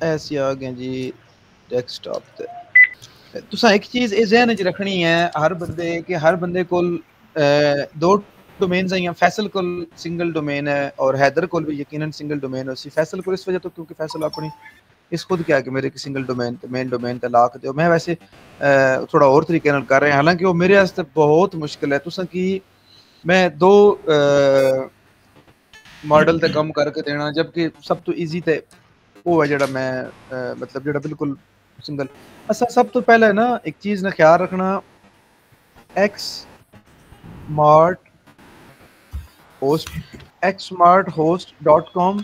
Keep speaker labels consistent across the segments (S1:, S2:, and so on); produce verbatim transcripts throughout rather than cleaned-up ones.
S1: ऐसी आ गए जी डेस्कटॉप ते तुसां एक चीज़ इस ज़हन च रखनी है हर बंदे कि हर बंदे कोल दो डोमेन्स हैं। फैसल कोल सिंगल डोमेन है और हैदर कोल भी यकीनन सिंगल डोमेन है। फैसल को इस वजह तो क्योंकि फैसल अपनी इस खुद क्या कि मेरे एक सिंगल डोमेन ते मेन डोमेन ते लाक दो। मैं वैसे थोड़ा और तरीके नाल कर रहा हां, हालांकि वो मेरे वास्ते बहुत मुश्किल है। तुसां की मैं दो मॉडल ते कम करके देना, जबकि सब तो ईजी ते वो है जेड़ा मैं uh, मतलब जेड़ा बिल्कुल सिंगल। अच्छा, सब तो पहले ना एक चीज ना ख्याल रखना, X smart host X smart host dot com,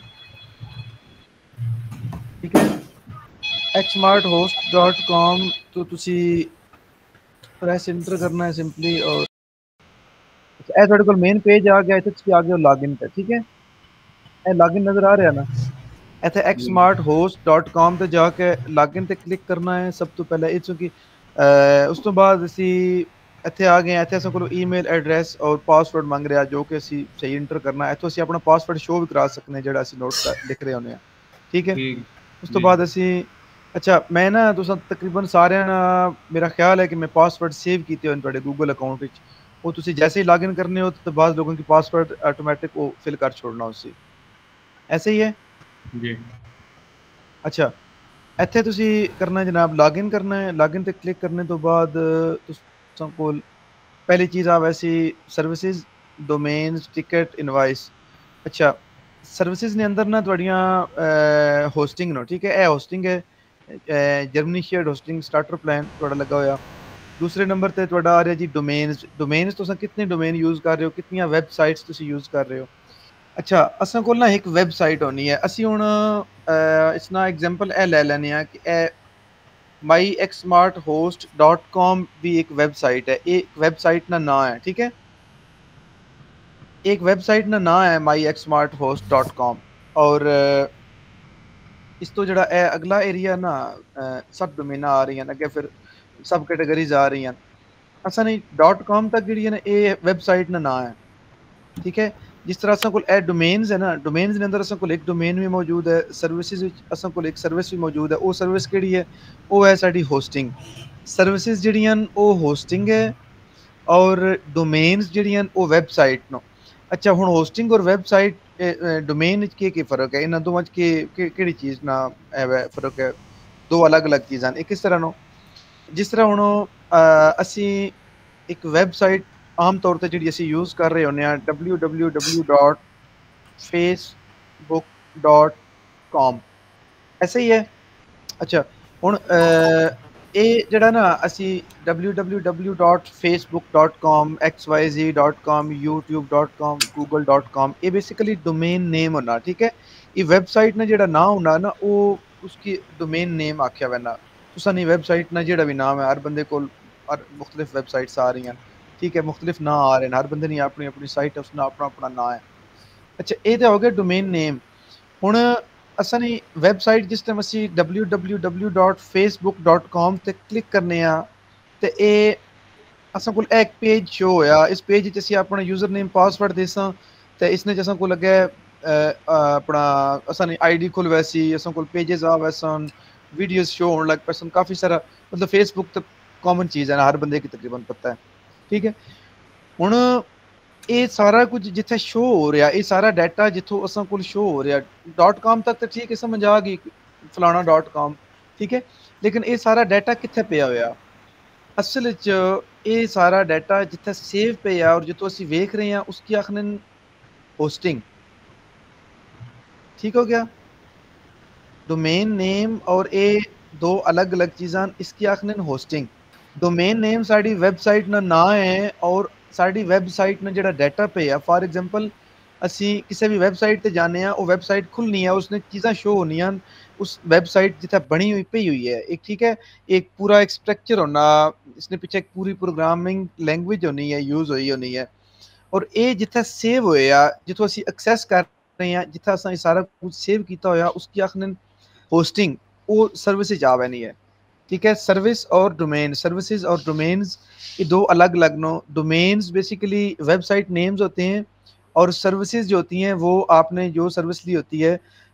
S1: ठीक है। X smart host dot com तो तुसी प्रेस इंटर करना है सिंपली और ए थोड़े को मेन पेज आ गया, इथे आ गया लॉगिन पे, ठीक है। ए लॉगिन नजर आ रहा है ना, इथे X smart host dot com ते जाके लॉगिन ते क्लिक करना है सब तो पहले। इस की उस तो बाद असी ਇੱਥੇ ਆ ਗਏ। ਇੱਥੇ ਅਸੀਂ ਕੋਲ ਈਮੇਲ ਐਡਰੈਸ ਔਰ ਪਾਸਵਰਡ ਮੰਗ ਰਿਹਾ, ਜੋ ਕਿ ਅਸੀਂ ਸਹੀ ਇੰਟਰ ਕਰਨਾ। ਇੱਥੋਂ ਅਸੀਂ ਆਪਣਾ ਪਾਸਵਰਡ ਸ਼ੋ ਵੀ ਕਰਾ ਸਕਦੇ ਜਿਹੜਾ ਅਸੀਂ ਨੋਟ ਲਿਖ ਰਹੇ ਹੁੰਦੇ ਆ, ਠੀਕ ਹੈ। ਉਸ ਤੋਂ ਬਾਅਦ ਅਸੀਂ ਅੱਛਾ ਮੈਂ ਨਾ ਤੁਸੀਂ ਤਕਰੀਬਨ ਸਾਰਿਆਂ ਨਾਲ ਮੇਰਾ ਖਿਆਲ ਹੈ ਕਿ ਮੈਂ ਪਾਸਵਰਡ ਸੇਵ ਕੀਤੇ ਹੋਏ ਤੁਹਾਡੇ ਗੂਗਲ ਅਕਾਊਂਟ ਵਿੱਚ। ਉਹ ਤੁਸੀਂ जैसे ही लॉगिन करने हो तो बाद लोगों की पासवर्ड ऑटोमेटिक वो फिल कर छोड़ना उससे, ऐसे ही है
S2: जी।
S1: अच्छा, ਇੱਥੇ ਤੁਸੀਂ ਕਰਨਾ ਜਨਾਬ लॉगिन करना है। लॉगिन ਤੇ ਕਲਿੱਕ ਕਰਨੇ ਤੋਂ ਬਾਅਦ ਤੁਸੀਂ ਕੋਲ पहली चीज़ आ वैसी सर्विसेज डोमेन्स टिकट इनवाइस। अच्छा, सर्विसेज ने अंदर ना थोड़ियाँ होस्टिंग नो, ठीक है। ए होस्टिंग है Germany shared hosting starter plan थोड़ा लगा होया। दूसरे नंबर ते थोड़ा आ रहा जी डोमेन्स। डोमेन्स तुम कितने डोमेन यूज़ कर रहे हो, कितनी वैबसाइट्स तुम यूज़ कर रहे हो। अच्छा, असां कोल ना एक वैबसाइट होनी है। असी हुण इसना एग्जांपल ए ले लैने आ कि ए my X smart host dot com भी एक वेबसाइट है। एक वेबसाइट ना ना है, ठीक है। एक वेबसाइट ना ना है my X smart host dot com. और इस तो जड़ा है अगला एरिया ना सब डोमेना आ रही हैं अगे, फिर सब कैटेगरीज आ रही हैं। असा नहीं डॉट कॉम तक जी ना ये वेबसाइट ना ना है, ठीक है। जिस तरह असा को ए डोमेन्स है ना, डोमेन्स के अंदर असा को एक डोमेन भी मौजूद है। सर्विसेज असा को एक सर्विस भी मौजूद है। वो सर्विस केड़ी है, वो है साडी होस्टिंग। सर्विसेज जड़ियां वो होस्टिंग है और डोमेन्स जड़ियां वो वैबसाइट नो। अच्छा, हुण होस्टिंग और वैबसाइट डोमेन के की फर्क है, इन्हां दोवां च के केड़ी चीज़ ना है फर्क है। दो अलग अलग चीज़ां ने। किस तरह नो, जिस तरह हुण असी एक वैबसाइट आम तौर पर जी असी यूज़ कर रहे होने W W W dot Facebook dot com, ऐसे ही है। अच्छा, हुण ये जड़ा ना असी W W W dot Facebook dot com X Y G dot com YouTube dot com Google dot com ये बेसिकली डोमेन नेम होना, ठीक है। ये वेबसाइट ना जड़ा ना होना ना वो उसकी डोमेन नेम आख्या वैना। तुसा नहीं वेबसाइट ना जड़ा भी नाम है, हर बंदे को हर मुख्तलिफ वेबसाइट्स आ रही हैं, ठीक है। मुख्तलिफ ना आ रहे हैं, हर बंदे नहीं अपनी अपनी साइट है, उसना अपना अपना ना है। अच्छा, ये तो हो गया डोमेन नेम। हुण असा नहीं वैबसाइट जिस टाइम असी W W W dot Facebook dot com ते क्लिक करने आ ते ए असा को एक पेज शो होया। इस पेज च असी अपना यूजर नेम पासवर्ड देसां ते इसने जैसा को लगे अपना असा नहीं आईडी खुल वैसी असा को पेजेस आ वैसन वीडियोस शो होने लग पैसन काफ़ी सारा। मतलब फेसबुक तो कॉमन चीज़ है ना, हर बंदे की तकरीबन पता है, ठीक है। हुण ये सारा कुछ जिथे शो हो रहा, ये सारा डाटा जिथों असा को शो हो रहा डॉट कॉम तक तो ठीक है, समझ आ गई फलाना डॉट कॉम, ठीक है। लेकिन ये सारा डाटा किथे पिया होया, असल च ये सारा डाटा जिथे सेव पे और जिथों असी वेख रहे हैं उसकी आखने होस्टिंग, ठीक हो गया। डोमेन नेम और ये दो अलग अलग चीज़ां, इसकी आखने होस्टिंग। डोमेन नेम साड़ी वेबसाइट ना ना है और साड़ी वेबसाइट में जड़ा डाटा पे है। फॉर एग्जांपल असी किसी भी वेबसाइट ते जाने हैं, वो वेबसाइट खुलनी है, उसने चीज़ां शो होनी हैं उस वेबसाइट जिथे बनी हुई पई हुई है, एक ठीक है। एक पूरा एक स्ट्रक्चर होना, इसने पीछे एक पूरी प्रोग्रामिंग लैंग्वेज होनी है, यूज़ हुई होनी है। और ये जिथे सेव होए आ जिथों असी एक्सैस कर रहे हैं, जिथे असा सारा कुछ सेव किया होया उसकी आखने होस्टिंग वो सर्विसेज आ बैनी है, ठीक है। सर्विस और डोमेन, सर्विसेज और डोमेन्स ये दो अलग अलग नो। डोमेन्स बेसिकली वेबसाइट नेम्स होते हैं और सर्विसेज जो होती हैं वो आपने जो सर्विस ली होती है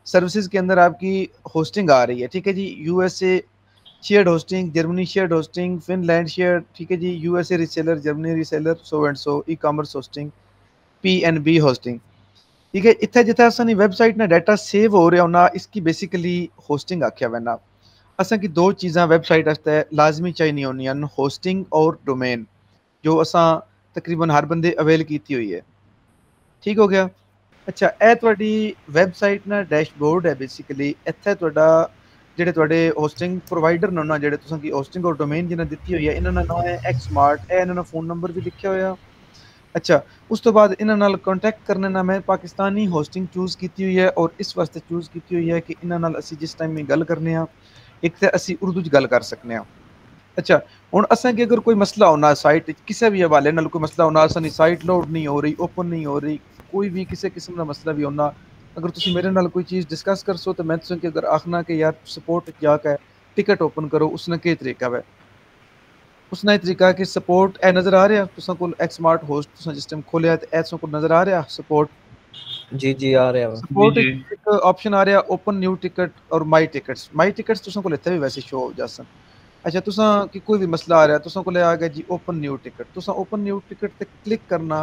S1: सर्विसेज के अंदर आपकी होस्टिंग आ रही है, ठीक है जी। USA shared hosting, Germany shared hosting, Finland share, ठीक है जी। USA reseller, Germany reseller, so and so, e commerce hosting, P N B hosting, ठीक है। इत्थे जिथे असानी वेबसाइट ना डाटा सेव हो रहा होना, इसकी बेसिकली होस्टिंग आख्या वैना। असा की दो चीज़ां वेबसाइट वास्ते लाजमी चाहिए होंदियां, होस्टिंग और डोमेन, जो असा तकरीबन हर बंदे अवेल की हुई है, ठीक हो गया। अच्छा, ਇਹ ਤੁਹਾਡੀ ਵੈਬਸਾਈਟ ਨਾ ਡੈਸ਼ਬੋਰਡ ਹੈ ਬੇਸਿਕਲੀ। ਇੱਥੇ ਤੁਹਾਡਾ ਜਿਹੜੇ ਤੁਹਾਡੇ ਹੋਸਟਿੰਗ ਪ੍ਰੋਵਾਈਡਰ ਨੇ ਨਾ, ਜਿਹੜੇ ਤੁਸੀਂ ਕੀ ਹੋਸਟਿੰਗ ਔਰ ਡੋਮੇਨ ਜਿਹਨਾਂ ਦਿੱਤੀ ਹੋਈ ਹੈ, ਇਹਨਾਂ ਦਾ ਨਾਮ ਹੈ ਐਕਸਮਾਰਟ, ਇਹ ਇਹਨਾਂ ਦਾ ਫੋਨ ਨੰਬਰ ਵੀ ਲਿਖਿਆ ਹੋਇਆ। ਅੱਛਾ, ਉਸ ਤੋਂ ਬਾਅਦ ਇਹਨਾਂ ਨਾਲ ਕੰਟੈਕਟ ਕਰਨੇ ਨਾਲ ਮੈਂ ਪਾਕਿਸਤਾਨੀ ਹੋਸਟਿੰਗ ਚੂਜ਼ ਕੀਤੀ ਹੋਈ ਹੈ, ਔਰ ਇਸ ਵਾਸਤੇ ਚੂਜ਼ ਕੀਤੀ ਹੋਈ ਹੈ ਕਿ ਇਹਨਾਂ ਨਾਲ ਅਸੀਂ ਜਿਸ ਟਾਈਮ ਵੀ ਗੱਲ ਕਰਨੇ ਆ, ਇੱਕ ਤਾਂ ਅਸੀਂ ਉਰਦੂ 'ਚ ਗੱਲ ਕਰ ਸਕਨੇ ਆ। अच्छा, हुण असांखे अगर कोई मसला होना साइट किसी भी हवाले नाल कोई मसला होना, असां दी साइट लोड नहीं हो रही, ओपन नहीं हो रही, कोई भी किसी किस्म का मसला भी होना, अगर तुसीं मेरे नाल कोई चीज़ डिस्कस करसो तो मैं तुसें अगर आखना कि यार सपोर्ट जाके टिकट ओपन करो, उसने केह् तरीका है, उसने तरीका कि सपोर्ट ए नज़र आ रहा तुसां कोल एक्समार्ट होस्ट तुसां जिस टाइम खोलिया ते ए तुसां कोल नज़र आ रहा सपोर्ट?
S2: जी जी आ रहा वा।
S1: सपोर्ट एक ऑप्शन आ रहा ओपन न्यू टिकट और माई टिकट्स। माई टिकट्स तुसां कोल इत्थे भी वैसे शो हो जासन। अच्छा, तुसां की कोई भी मसला आ रहा है, तुसां कोल आ गया जी ओपन न्यू टिकट, तुसां ओपन न्यू टिकट ते क्लिक करना।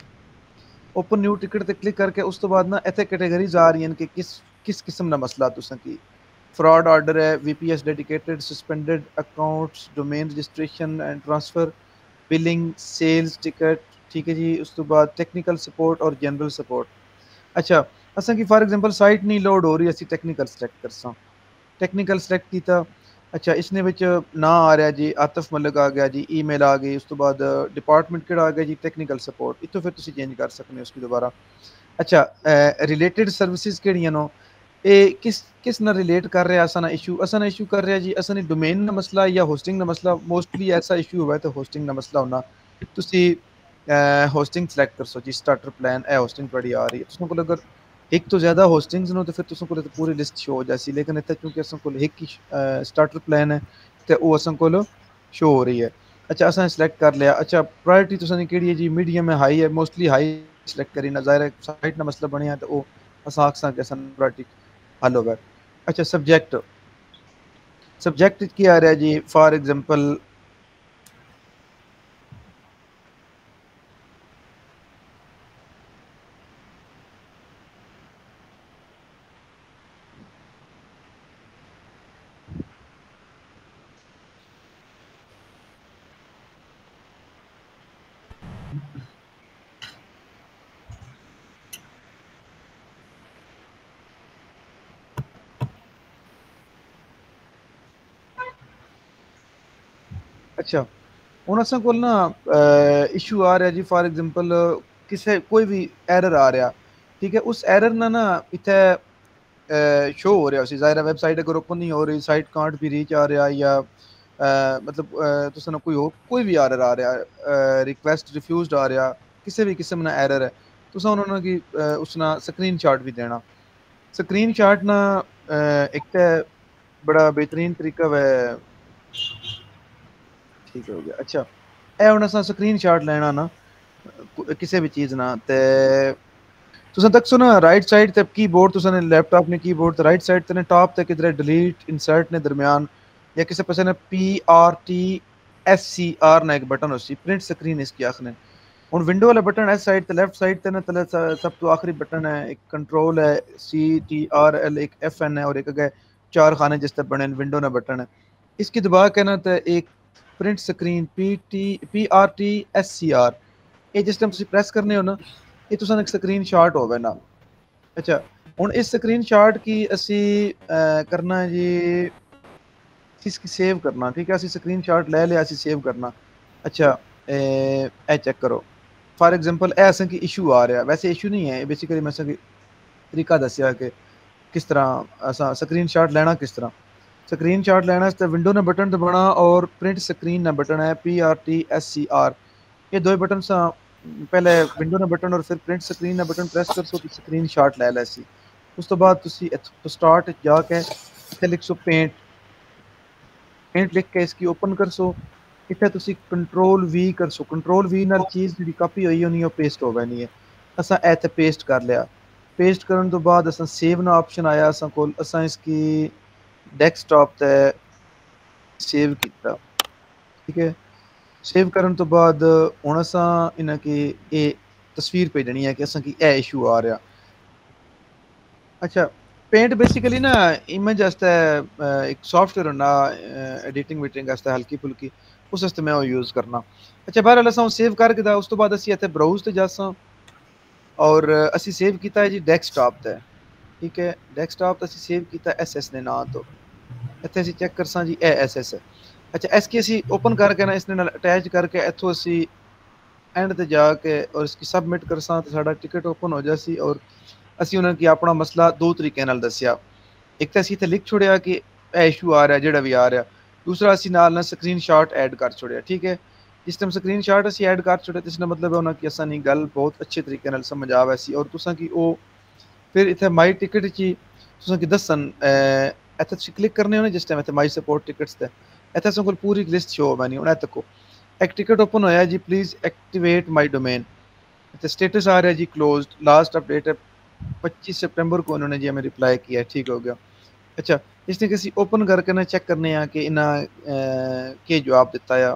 S1: ओपन न्यू टिकट ते क्लिक करके उस तो बाद ना इत्थे कैटेगरीज आ रही हैं कि किस किस किस्म दा मसला तुसां की। फ्रॉड ऑर्डर है, VPS dedicated, suspended accounts, domain registration and transfer, billing, sales ticket, ठीक है जी। उस तो बाद टेक्निकल सपोर्ट और जनरल सपोर्ट। अच्छा, असां की फॉर एग्जांपल साइट नहीं लोड हो रही, असीं टेक्निकल सिलेक्ट करसां, टेक्निकल सिलेक्ट कीता। अच्छा, इसने विच ना आ रहा जी आतिफ मलिक आ गया जी, ईमेल आ गई, उस तो बाद डिपार्टमेंट केड़ा आ गया जी टेक्निकल सपोर्ट, इत्थों फिर तुसीं चेंज कर सकते हो उसकी दोबारा। अच्छा, रिलेटेड सर्विसेज केड़ियां नो, ये किस किस ना रिलेट कर रहा असा ना इशू, असा ना इशू कर रहा जी असा डोमेन का मसला या होस्टिंग का मसला। मोस्टली ऐसा इशू हुआ है तो होस्टिंग का मसला होना, तुसी होस्टिंग सिलेक्ट कर सो जी, स्टार्टर प्लान ए होस्टिंग बड़ी आ रही है, तुम को अगर एक तो ज़्यादा होस्टिंग्स नो तो फिर तुम को पूरी लिस्ट शो हो जासी, लेकिन इतना क्योंकि अस को एक ही स्टार्टर प्लान है तो वो अस को शो हो रही है। अच्छा, असा सिलेक्ट कर लिया। अच्छा, प्रायोरिटी तुसां केड़ी है जी, मीडियम है, हाई है, मोस्टली हाई सिलेक्ट करी ना, ज़ाहिर है साइट ना मसला बनिया तो वो अस आख सकते अस प्रायोरिटी हल होगा। अच्छा, सब्जेक्ट सब्जेक्ट की आ रहा जी, फॉर एग्जांपल अच्छा, हुण असां कोल ना इशू आ रहा जी, फॉर एग्जांपल किसे कोई भी एरर आ रहा, ठीक है, उस एरर ना ना इत्थे शो हो रहा उसी, ज़ाहिर है वेबसाइट अगर ओपन नहीं हो रही, साइट कांट भी रीच आ रहा, या uh, मतलब तुसां कोई हो कोई भी एरर आ रहा, रिक्वेस्ट रिफ्यूज्ड आ रहा, किसी भी किस्म ना एरर है, तुसां उन्होंने की उसना स्क्रीनशॉट भी देना। स्क्रीनशॉट ना एक तो बड़ा बेहतरीन तरीका है, ठीक हो गया। अच्छा, ए हुण असां स्क्रीनशॉट लेना ना किसी भी चीज़ ना, ते तुसां दसो ना राइट साइड ते कीबोर्ड, तुसां ने लैपटॉप ने कीबोर्ड ते राइट साइड ते ने टॉप ते किधर डिलीट इंसर्ट ने दरमियान, या किसी पासे ने P R T S C R ना एक बटन होसी, प्रिंट स्क्रीन इसकी आखने। हुण विंडो वाला बटन इस साइड ते लेफ्ट साइड ते ना तले सब तो आखिरी बटन है, एक कंट्रोल है, सी टी आर एल, एक एफ एन है, और एक अगे चार खाने जिस तरह बने विंडो ना बटन है, इसकी दबा के ना तो एक print screen P T P R T S C R, ये जिस टाइम तुसीं प्रेस करने हो ना, ये तुसां एक स्क्रीन शॉट होवे ना। अच्छा, हुण इस स्क्रीन शॉट की असी करना है जी, इसकी सेव करना, ठीक है, असी स्क्रीन शॉट ले लिया, असी सेव करना। अच्छा, ए चेक करो, फॉर एग्जांपल ए असें की इशू आ रहा, वैसे इशू नहीं है, बेसिकली मैं असें तरीका दस्या कि किस तरह असा स्क्रीन शॉट लेना, किस तरह स्क्रीन शॉट लेना। इस विंडो ने बटन दबाना और प्रिंट स्क्रीन ना बटन है, P R T S C R, ये दो बटन सा पहले विंडो ने बटन और फिर प्रिंट स्क्रीन ना बटन प्रेस कर सो तो स्क्रीन शॉट ले लै सी। उस तो बाद तुसी तो स्टार्ट जाके इत्थे लिख सो पेंट, पेंट लिख के इसकी ओपन कर सो, इत्थे तुसी कंट्रोल वी कर सो, कंट्रोल वी नाल चीज़ जी कॉपी होई होनी है पेस्ट हो बैनी है, असा इत्थे पेस्ट कर लिया। पेस्ट करने तो बाद असां सेव ना ऑप्शन आया असां कोल असां इसकी डेस्कटॉप ते सेव किया, ठीक है। सेव करने तो बाद हुण असां इन की ए तस्वीर भेजनी है कि असां की ए इशू आ रहा। अच्छा, पेंट बेसिकली ना इमेज वास्ते एक सॉफ्टवेयर होना एडिटिंग वीटिंग वास्ते हल्की फुल्की उस वास्ते मैं वो यूज़ करना। अच्छा बहरहाल असां सेव करके दा उस तो बाद असीं इत्थे ब्राउज ते जासां और असीं सेव किया है जी डेस्कटॉप ते, ठीक है। डेस्कटॉप ते असीं सेव किया एस एस दे नाम तो इत्थे असीं चेक करसां जी ए एस एस। अच्छा इसकी असीं ओपन करके ना इसने नाल अटैच करके इत्थों असीं एंड ते जाके और इसकी सबमिट करसां तो साडा टिकट ओपन हो जासी और असीं उन्हां की अपना मसला दो तरीके नाल दस्सिया। एक तो असीं इत्थे लिख छोड़िया कि ए इशू आ रहा जिहड़ा भी आ रहा, दूसरा असीं नाल ना स्क्रीनशॉट ऐड कर छोड़िया, ठीक है। जिस टाइम स्क्रीनशॉट असीं ऐड कर छोड़े तो इसका मतलब है उन्हां की असां नी गल बहुत अच्छे तरीके नाल समझ आ वैसी और तुसां की ओ फिर इत्थे माई टिकट च तुसां की दस्सन इत्थे तुसीं क्लिक करने हो ना जिस टाइम इत्थे माई सपोर्ट टिकट्स ते इत्थे असां कोल पूरी लिस्ट शो होनी हुण इत्थे को एक टिकट ओपन होया जी प्लीज एक्टिवेट माई डोमेन, इत्थे स्टेटस आ रहा है जी क्लोज्ड, लास्ट अपडेट है पच्चीस सितंबर को उन्होंने जी हमें रिप्लाई किया, ठीक हो गया। अच्छा इसने किसी ओपन करके ना चेक करने हैं कि इन्हें के जवाब दिता है।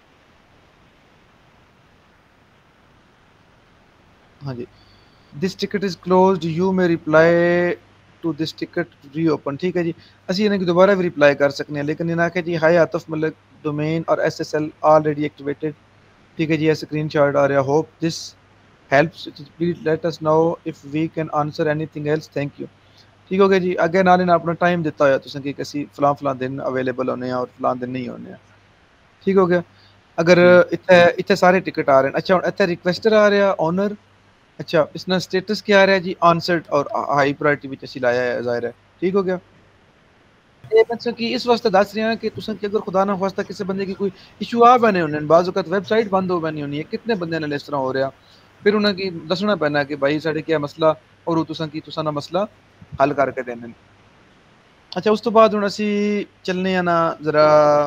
S1: हाँ जी, this ticket is closed you may reply to this ticket reopen, ठीक है जी। असी इन्हें दोबारा भी रिप्लाई कर सकते हैं लेकिन इन्हें आखे जी हाई आतिफ मलिक डोमेन और S S L already activated, ठीक है जी। स्क्रीन शॉट आ रहा, hope this helps please let us know if we can answer anything else, thank you, ठीक हो गया जी। अगे नाल इन्हें अपना टाइम दिता होया तुसें कि किसी फलां फलां दिन अवेलेबल होने और फलां दिन नहीं होने, ठीक हो गया। अगर इत्थे इत्थे सारे टिकट आ रहे हैं। अच्छा हुण इत्थे रिक्वेस्टर आ रहा ऑनर, अच्छा इसका स्टेटस क्या आ रहा है जी आंसर्ड और हाई प्रायोरिटी विच असीं लाया है ज़ाहिर है, ठीक हो गया। ये मतलब कि इस वास्ते दस रहे हैं कि तुसें कि अगर खुदा ना खास्ता किसी बंदे की कोई इशू आ बने होने बाज़ वक़्त वेबसाइट बंद हो बनी होनी है, कितने बंदे नाल इस तरह हो रहा, फिर उन्हें की दसना पैना कि भाई साढ़े क्या मसला और तुसां की तुसां ना मसला हल करके देने। अच्छा उस तो बाद हुण असीं चलने आ ना जरा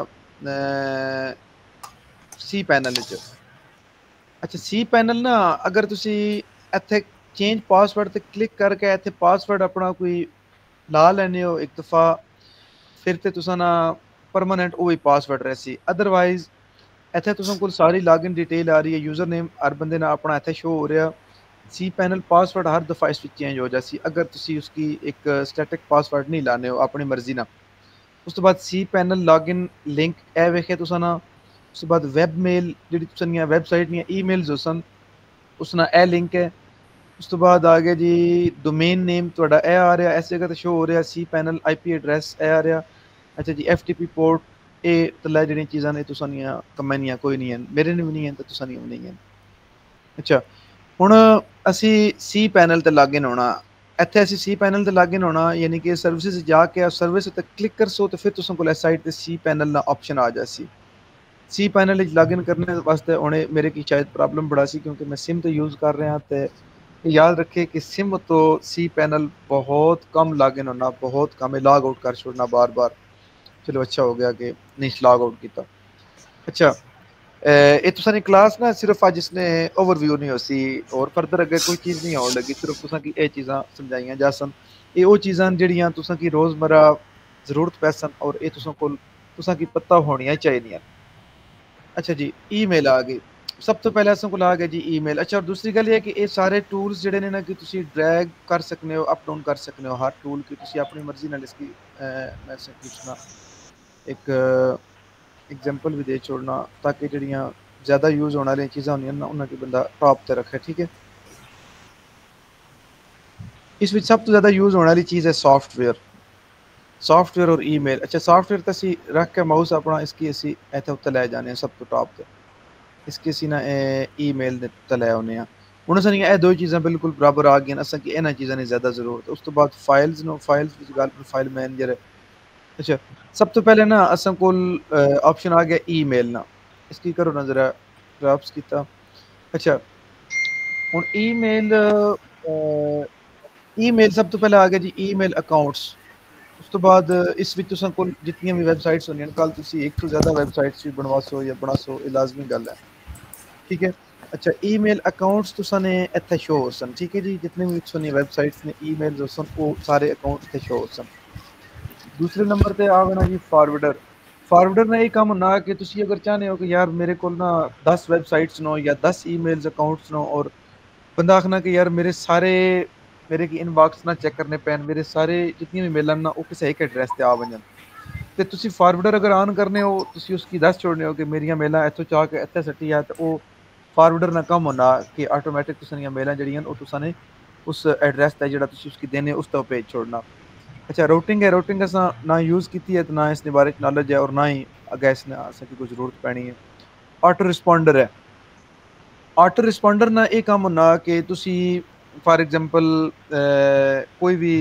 S1: सी पैनल विच। अच्छा सी पैनल ना अगर तुसीं इत्थे चेंज पासवर्ड ते क्लिक करके इत्थे पासवर्ड अपना कोई ला लैने हो एक दफ़ा फिर ते तुसां ना परमानेंट वही पासवर्ड रहसी, अदरवाइज इत्थे तुसां कोल सारी लॉगिन डिटेल आ रही है, यूजर नेम हर बंदे ना अपना इत्थे शो हो रहा। सी पैनल पासवर्ड हर दफ़ा इस विच चेंज हो जासी अगर तुसीं उसकी एक स्टैटिक पासवर्ड नहीं लाने हो अपनी मर्जी ना। उस तो बाद सी पैनल लॉगिन लिंक ए वेखे तुसां ना, उस तो बाद वैब मेल जिहड़ी तुसां वैबसाइट दियां ईमेल्स होसन उस ना ए लिंक है। उस तो बाद आ गया जी डोमेन नेम तुहाडा ए आ रहा, इस जगह ते शो हो रहा सी पैनल आईपी एड्रैस ए आ रहा। अच्छा जी एफटीपी पोर्ट ए तला जिहड़ियां चीज़ां ने तुसां दियां कम्मै दियां कोई नहीं है, मेरे ने भी नहीं है तो तुसां दियां भी नहीं है। अच्छा हुण असीं सी पैनल ते लॉगिन होना, इत्थे असीं सी पैनल ते लॉगिन होना यानी कि सर्विसेज जाके सर्विस ते क्लिक करसो तो फिर तुसां कोल इस साइड ते सी पैनल दा ऑप्शन आ जासी। सी पैनल विच लॉगिन करने वास्ते हुणे मेरे की शायद प्रॉब्लम बड़ा सी क्योंकि मैं सिम तो यूज़ कर रहा ते याद रखे कि सिम तो सी पैनल बहुत कम लॉगिन होना, बहुत कम है, लॉग आउट कर छोड़ना बार बार। चलो अच्छा हो गया कि नहीं लॉग आउट किया। अच्छा ये तुसां दी क्लास ना सिर्फ अज इसने ओवरव्यू नहीं होसी और फर्दर अगे कोई चीज़ नहीं आउण लगी, सिर्फ तुसां की ये चीज़ां समझाइयां जासन। ये वो चीज़ां जिहड़ियां तुसां की रोज़मर्रा जरूरत पैसन और ये तुसां कोल तुसां की पता होनियां चाहिदियां। अच्छा जी ईमेल आ गई, सब तो पहले असां कोल आ गया जी ईमेल। अच्छा और दूसरी गल ये है कि ये सारे टूल्स जिहड़े ने ना कि तुसीं ड्रैग कर सकने हो, अप डाउन कर सकने हो, हर टूल की तुसीं अपनी मर्जी नाल इसकी मैं पूछना एक एग्जांपल भी दे छोड़ना ताकि जिहड़ियां ज़्यादा यूज़ होने वाली चीज़ां होंदियां ना उन्हां की बंदा टॉप ते रखे, ठीक है। इस विच सब तो ज़्यादा यूज़ होने वाली चीज़ है सॉफ्टवेयर, सॉफ्टवेयर और ईमेल। अच्छा सॉफ्टवेयर ते असीं रख के माउस अपना इसकी असीं इत्थे उत्ते लै जाने सब तो टॉप ते इसकी असीं ना ईमेल दे उत्ते लै आउने आ। हुण असां दियां दो चीज़ां बिल्कुल बराबर आ गईयां, असां की इन्हां चीज़ां दी ज़्यादा ज़रूरत है। उस तो बाद फाइल्स नो फाइल्स विच गल फाइल मैनेजर है। अच्छा सब तो पहले ना असां कोल ऑप्शन आ गया ईमेल ना, इसकी करो ना ज़रा ड्रॉप्स कीता। अच्छा हुण ईमेल ईमेल सब तो पहले आ गया जी ईमेल अकाउंट्स। उस तो बाद इस विच तुसां कोल जितनियां भी वैबसाइट्स होंदियां कल तुसीं एक तो ज़्यादा वैबसाइट्स भी बनवासो या बनासो ये लाजमी गल है, ठीक है। अच्छा ईमेल अकाउंट्स तुसाने इत्थे शो होसन, ठीक है जी, जितने भी तुसानी वेबसाइट्स ने ईमेल्स होसन वो सारे अकाउंट इत्थे शो होसन। दूसरे नंबर ते आवेना जी फॉरवर्डर। फॉरवर्डर ने ये काम होना कि तुसी अगर चाहने हो कि यार मेरे को ना दस वेबसाइट्स नो या दस ईमेल्स अकाउंट्स नो और बंदा आखना कि यार मेरे सारे मेरे की इनबॉक्स ना चेक करने पैन, मेरे सारे जितनी भी मेलां ना वो किसी एक एड्रेस ते आ वजन ते तुसी फॉरवर्डर अगर ऑन करने हो तुसी उसकी दस छोड़ने हो कि मेरियां मेलां इत्थों चाह के इत्थे सट्टी है ते ओ फॉरवर्डर ना कम होना कि ऑटोमेटिक तुसानियां मेलां जड़ियां ओ तुसाने उस एड्रेस ते जेड़ा तुसी उसकी देने उस तो भेज छोड़ना। अच्छा रूटिंग है, रूटिंग असां ना यूज़ कीती है ते ना इसदे बारे च नॉलेज है और ना ही अग्गे इसने असेंगी कोई जरूरत पैनी है। ऑटो रिस्पोंडर है। ऑटो रिस्पोंडर ना ये काम होना कि तुसी फॉर एग्जांपल अ, कोई भी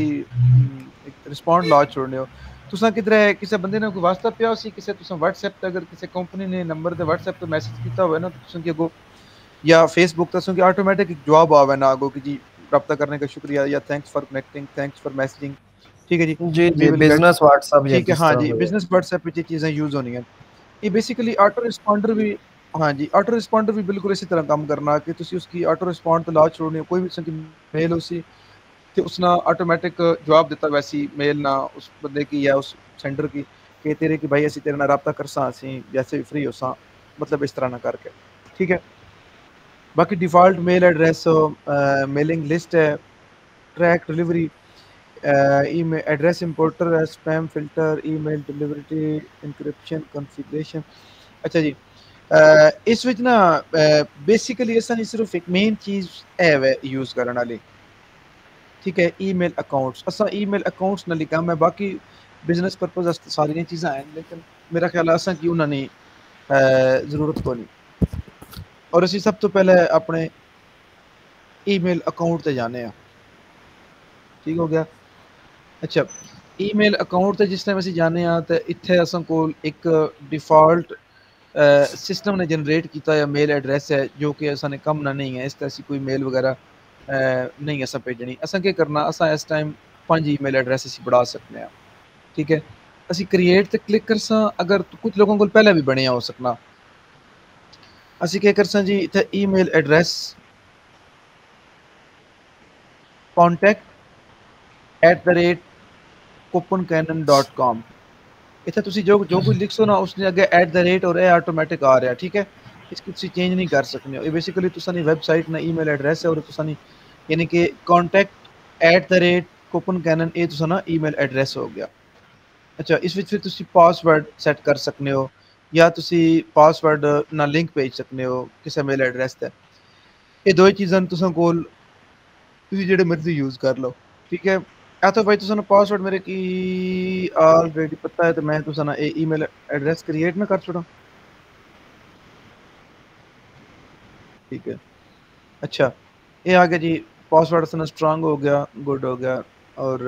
S1: रिस्पोंड ला छोड़ने हो तुसा किधरे किसी बंदे ने कोई वास्ता पिया उसी किसी तुसा व्हाट्सएप ते अगर किसी कंपनी ने नंबर ते व्हाट्सएप पे मैसेज कीता हुआ है ना तो तुसा की अगो या फेसबुक ते तुसा की ऑटोमेटिक एक जवाब आवे ना अगो कि जी राब्ता करने का शुक्रिया या thanks for connecting, thanks for messaging, ठीक है जी,
S2: जी
S1: वी
S2: जी
S1: विल गेट,
S2: बिजनेस व्हाट्सएप या
S1: ठीक है,
S2: जिस
S1: हाँ
S2: तरह
S1: जी,
S2: हो
S1: बिज़नेस व्हाट्सएप पे ये चीज़ें यूज़ होनी है। ये बेसिकली ऑटो रिस्पोंडर भी हाँ जी, ऑटो रिस्पोंडर भी बिल्कुल इसी तरह काम करना कि तुसी उसकी ऑटो रिस्पॉन्ड तो ला छोड़नी हो, कोई भी किस्म की मेल उसी ते उसना ऑटोमेटिक जवाब देता वैसी मेल ना उस बंदे की या उस सेंडर की कि तेरे की भाई असी तेरे नाल राब्ता करसां असी जैसे भी फ्री होसां, मतलब इस तरह ना करके, ठीक है। बाकी default mail address uh, mailing list है, track delivery uh, email address importer है, spam filter, email delivery, encryption, configuration. अच्छा जी अ, इस विच ना अ, बेसिकली असां नी सिर्फ़ एक मेन चीज़ है वे यूज़ करन आली, ठीक है, ईमेल अकाउंट्स। असां ईमेल अकाउंट्स नाल ही कम्म है, बाकी बिज़नेस पर्पज़ आस्ते सारियां चीज़ां हैन, लेकिन मेरा ख्याल है असां की उन्हां नी अ, ज़रूरत कोनी। और असी सब तो पहले अपने ईमेल अकाउंट ते जाने आं। ठीक हो गया? अच्छा, ईमेल अकाउंट ते जिस टाइम असीं जाने आं ते इत्थे असां कोल एक डिफ़ॉल्ट अ, सिस्टम ने जनरेट कीता होया मेल एड्रेस है जो कि असां ने कम ना नहीं है, इस ते असीं कोई मेल वगैरह अ, नहीं असां भेजनी। असां केह् करना असां इस टाइम पंज ईमेल एड्रेस असीं बढ़ा सकने आं, ठीक है? असीं क्रिएट ते क्लिक करसां अगर कुछ लोगों कोल पहले भी बणिया हो सकना। असीं केह् करसां जी इत्थे email address contact at the rate copencannon dot com इत्थे तुसीं जो जो कुछ लिखसो ना उसने अग्गे एट द रेट और एह् ऑटोमैटिक आ रिहा, ठीक है? इसकी तुसीं चेंज नहीं कर सकने हो। ये बेसिकली तुसां दी वेबसाइट ना ईमेल एड्रेस है और तुसां दी यानी कि contact at the rate copencannon एह् तुसां ना ईमेल एड्रेस हो गया। अच्छा इस विच फिर तुसीं पासवर्ड सेट कर सकने हो या तुसीं पासवर्ड ना लिंक भेज सकने हो किसे मेल एड्रेस ते। एह् दो ही चीज़ां न तुसां कोल तुसीं जेह्ड़े मर्ज़ी यूज़ कर लो, ठीक है? या तो भाई तुसां नू पासवर्ड मेरे की ऑलरेडी पता है तो मैं तुसां ना एह् ईमेल एड्रेस क्रिएट ना कर छोड़ां? ठीक है। अच्छा, ये आ गया जी पासवर्ड असां स्ट्रॉन्ग हो गया, गुड हो गया और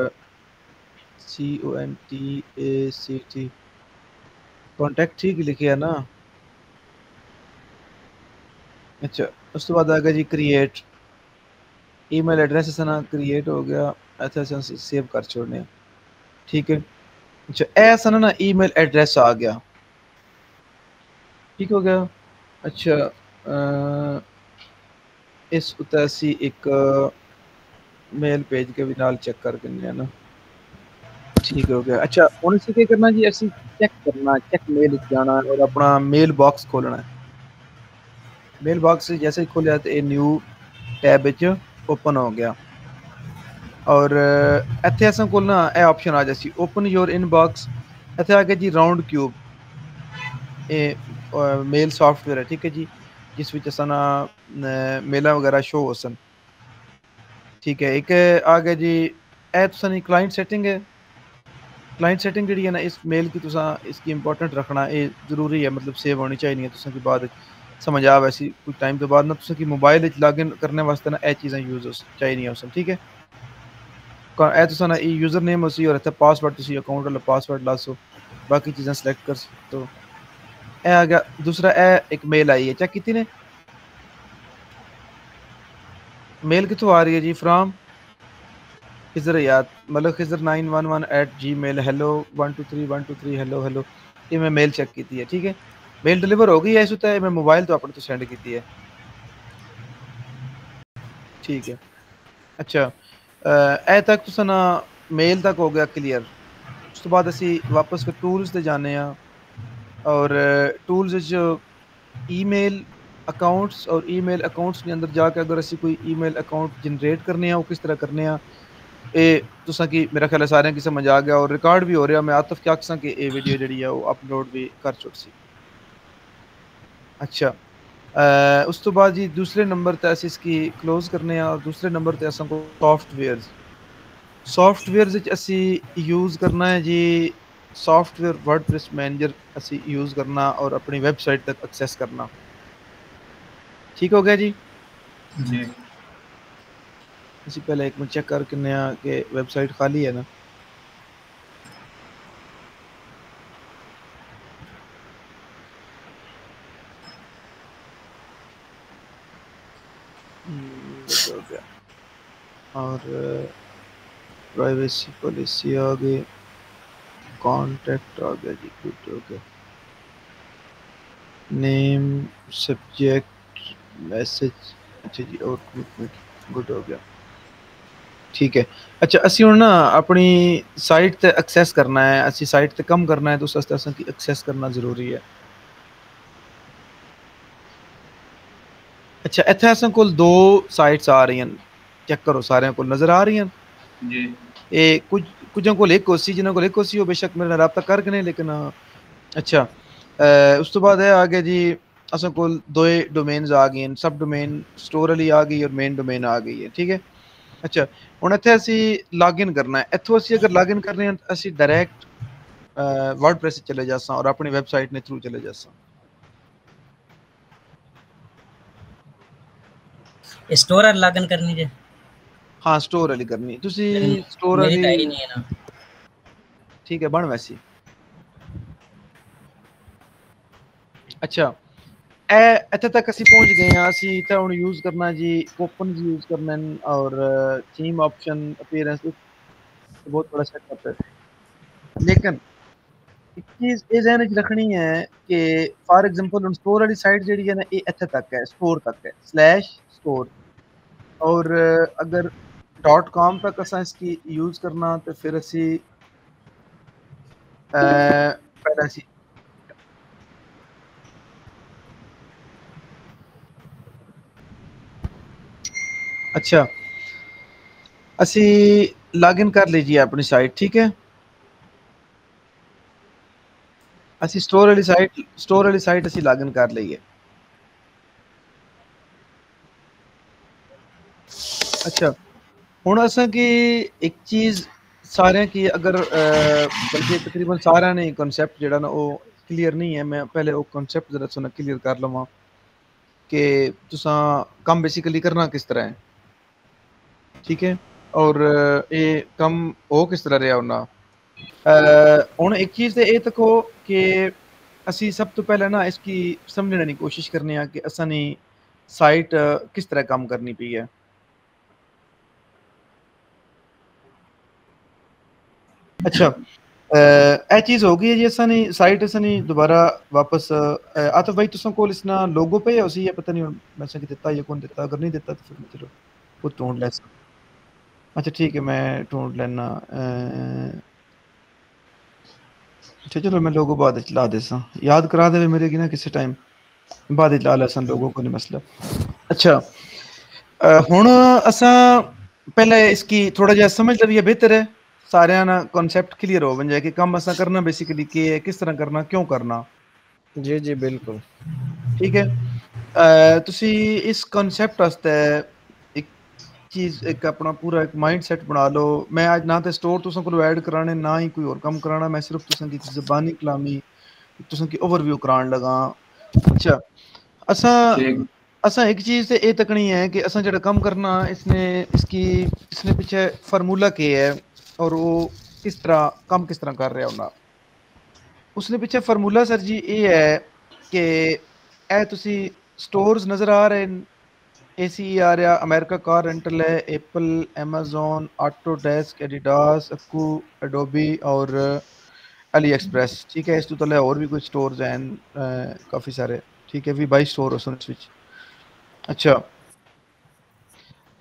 S1: C O N T A C T contact ठीक लिखिआ ना? अच्छा, उस तो बाद आ गया जी क्रिएट। ईमेल एड्रेस असां ना क्रिएट हो गया, इत्थे असां सेव कर छोड़ने आं, ठीक है? अच्छा, ए असां ना ईमेल एड्रेस आ गया। ठीक हो गया? अच्छा अ, इस उत्ते असीं एक मेल भेज के भी नाल चेक कर दिन्ने आं ना। ठीक हो गया। अच्छा हुण असीं केह् करना जी असीं चेक करना, चेक मेल इच जाना और अपना मेल बॉक्स खोलना है। मेल बॉक्स जैसे ही खोलिया ते एह् न्यू टैब विच ओपन हो गया। और इत्थे असां कोल ना एह् ऑप्शन आ जासी ओपन योर इनबॉक्स इत्थे आ गया जी राउंड क्यूब एह् अ, मेल सॉफ्टवेयर है, ठीक है जी? जिस विच असां ना न मेलां वगैरह शो होसन। ठीक है, एक आ गया जी ए तुसां दी क्लाइंट सेटिंग है। क्लाइंट सेटिंग जेह्ड़ी है ना इस मेल की तुसां इसकी इम्पोर्टेंट रखना एह् ज़रूरी है मतलब सेव होनी चाहिदी है तुसां की बाद इच समझ आ वैसी कुछ टाइम तो बाद ना तुसां की मोबाइल इच लॉगिन करने वास्ते ना एह् चीज़ां यूज़ होस चाहिदियां होसन, ठीक है? क ए तुसां ना ए यूज़र नेम होसी और इत्थे पासवर्ड तुसीं अकाउंट आह्ला पासवर्ड लासो, बाकी चीज़ां सिलेक्ट करसो। ए आ गया, दूसरा ए एक मेल आई है, चेक कीती ने? मेल कित्थों आ रही है जी फ्रॉम खिज़र हयात मतलब Khizar nine one one at Gmail hello one two three one two three hello hello ये मैं मेल चेक कीती है, ठीक है? मेल डिलीवर हो गई है इस उत्ते मैं मोबाइल तो अपने तो सेंड कीती है। ठीक है। अच्छा ए तक तुसा ना मेल तक हो गया क्लियर। उस तो बाद असी वापस फिर टूल्स ते जाने आ और टूल्स जो ईमेल अकाउंट्स और ईमेल अकाउंट्स के अंदर जाके अगर असी कोई ईमेल अकाउंट जनरेट करने आ वो किस तरह करने आ ए तुसा की मेरा ख्याल है सारे की समझ आ गया और रिकॉर्ड भी हो रहा। मैं आतिफ क्या आखसा कि ए वीडियो जड़ी है वो अपलोड भी कर छुट सी। अच्छा अ, उस तो बाद जी दूसरे नंबर ते असी इसकी क्लोज करने आ और दूसरे नंबर ते असा को सॉफ्टवेयर्स सॉफ्टवेयर विच असी यूज करना है जी सॉफ्टवेयर वर्डप्रेस मैनेजर असी यूज करना और अपनी वेबसाइट तक एक्सेस करना। ठीक हो गया जी।
S3: जी
S1: इसी पहले एक मिनट चेक करके नया कि वेबसाइट खाली है ना। हम्म, ये हो गया और प्राइवेसी पॉलिसी आ गई कॉन्टैक्ट आ गया जी गुड हो गया नेम सब्जेक्ट मैसेज अच्छा जी और कमिटमेंट गुड हो गया ठीक है। अच्छा असी हुण ना अपनी साइट ते एक्सेस करना है असी साइट ते कम करना है तो उस वास्ते असां की एक्सेस करना जरूरी है। अच्छा इत्थे असां कोल दो साइट्स आ रही हैं चेक करो सारे को नजर आ रही हैं
S3: जी
S1: ए कुछ कुछ कोल एक होसी जिन्हां कोल एक होसी वो बेशक मेरे नाल राब्ता करके ने लेकिन अच्छा अ, उस तो बाद है आगे जी असां कोल दो डोमेन्स आ गई हैं सब डोमेन स्टोर वाली आ गई और मेन डोमेन आ गई है ठीक है। अच्छा हुण इत्थे असी लॉगिन करना है इत्थों असी अगर लॉगिन करने हैं असी डायरेक्ट वर्डप्रेस चले जासां और अपनी वेबसाइट ने थ्रू चले जासां।
S4: स्टोर लॉगिन करनी जे
S1: हाँ स्टोर वाली करनी तुसी
S4: मेरी
S1: स्टोर
S4: मेरी तो
S1: वाली
S4: है ही नहीं है ना।
S1: ठीक है बन वैसी अच्छा ए इत्थे तक असी पहुंच गए हैं असी इत्थे हुण यूज करना जी कूपन यूज करने न और थीम ऑप्शन अपीयरेंस बहुत बड़ा सेटअप है लेकिन एक चीज ये ध्यान च रखनी है कि फॉर एग्जांपल हुण स्टोर वाली साइट जेडी है ना ये इत्थे तक है स्टोर तक है स्लैश स्टोर और अगर डॉट कॉम तक असां इसकी यूज करना तो फिर असी अ, पहले असी अच्छा असी लॉगिन कर लीजिए अपनी साइट ठीक है। असी स्टोर वाली साइट स्टोर वाली साइट असी लॉगिन कर लईए। अच्छा हुण असां की एक चीज सारे की अगर अ, बल्कि तकरीबन सारे ने कॉन्सेप्ट जेड़ा ना वो क्लियर नहीं है मैं पहले वो कॉन्सेप्ट जरा सुना क्लियर कर लवां कि तुसां कम बेसिकली करना किस तरह है ठीक है और ये कम हो किस तरह रहा होना हुण एक चीज ते ये तको कि असी सब तो पहले ना इसकी समझने की कोशिश करने आ कि असां नी साइट किस तरह काम करनी पई है। अच्छा ए चीज हो गई है जी असां नी साइट असां नी दोबारा वापस आतिफ भाई तुसां कोल इसना लोगो पे है उसी या पता नहीं हुण मैं असां की दित्ता या कौन दित्ता अगर नहीं दित्ता तो फिर मैं चलो खुद ढूंढ ले अच्छा ठीक है मैं ढूंढ लेना अ, अच्छा चलो मैं लोगो बाद च ला देसां याद करा दे मेरे की ना किसी टाइम बाद च ला लेसां लोगो को नहीं मसला। अच्छा अ, हुण असां पहले इसकी थोड़ा जिहा समझ लविए बेहतर है सारे ना कॉन्सेप्ट क्लियर हो बन जाए कि काम असां करना बेसिकली के है किस तरह करना क्यों करना
S2: जी जी बिल्कुल
S1: ठीक है। अ, तुसी इस कॉन्सेप्ट वास्ते एक चीज एक अपना पूरा एक माइंडसेट बना लो मैं आज ना तो स्टोर तुसां को ऐड कराने ना ही कोई और काम कराना मैं सिर्फ तुसां की ज़बानी कलामी तुसां की ओवरव्यू करान लगा। अच्छा असां
S3: ठीक
S1: असां एक चीज ते ये तकनी है कि असां जेड़ा काम करना इसने इसकी इसने पीछे फार्मूला के है और वो किस तरह काम किस तरह कर रहा होना उसने पीछे फार्मूला सर जी ये है कि ए तुसी स्टोर्स नजर आ रहे हैं एसी आ रहा अमेरिका कार रेंटल है एप्पल amazon ऑटोडेस्क एडिडास अक्कू एडोबी और अली एक्सप्रेस ठीक है इस तो तले और भी कुछ स्टोर्स हैं अ, काफी सारे ठीक है भी बाईस स्टोर हो सुन स्विच। अच्छा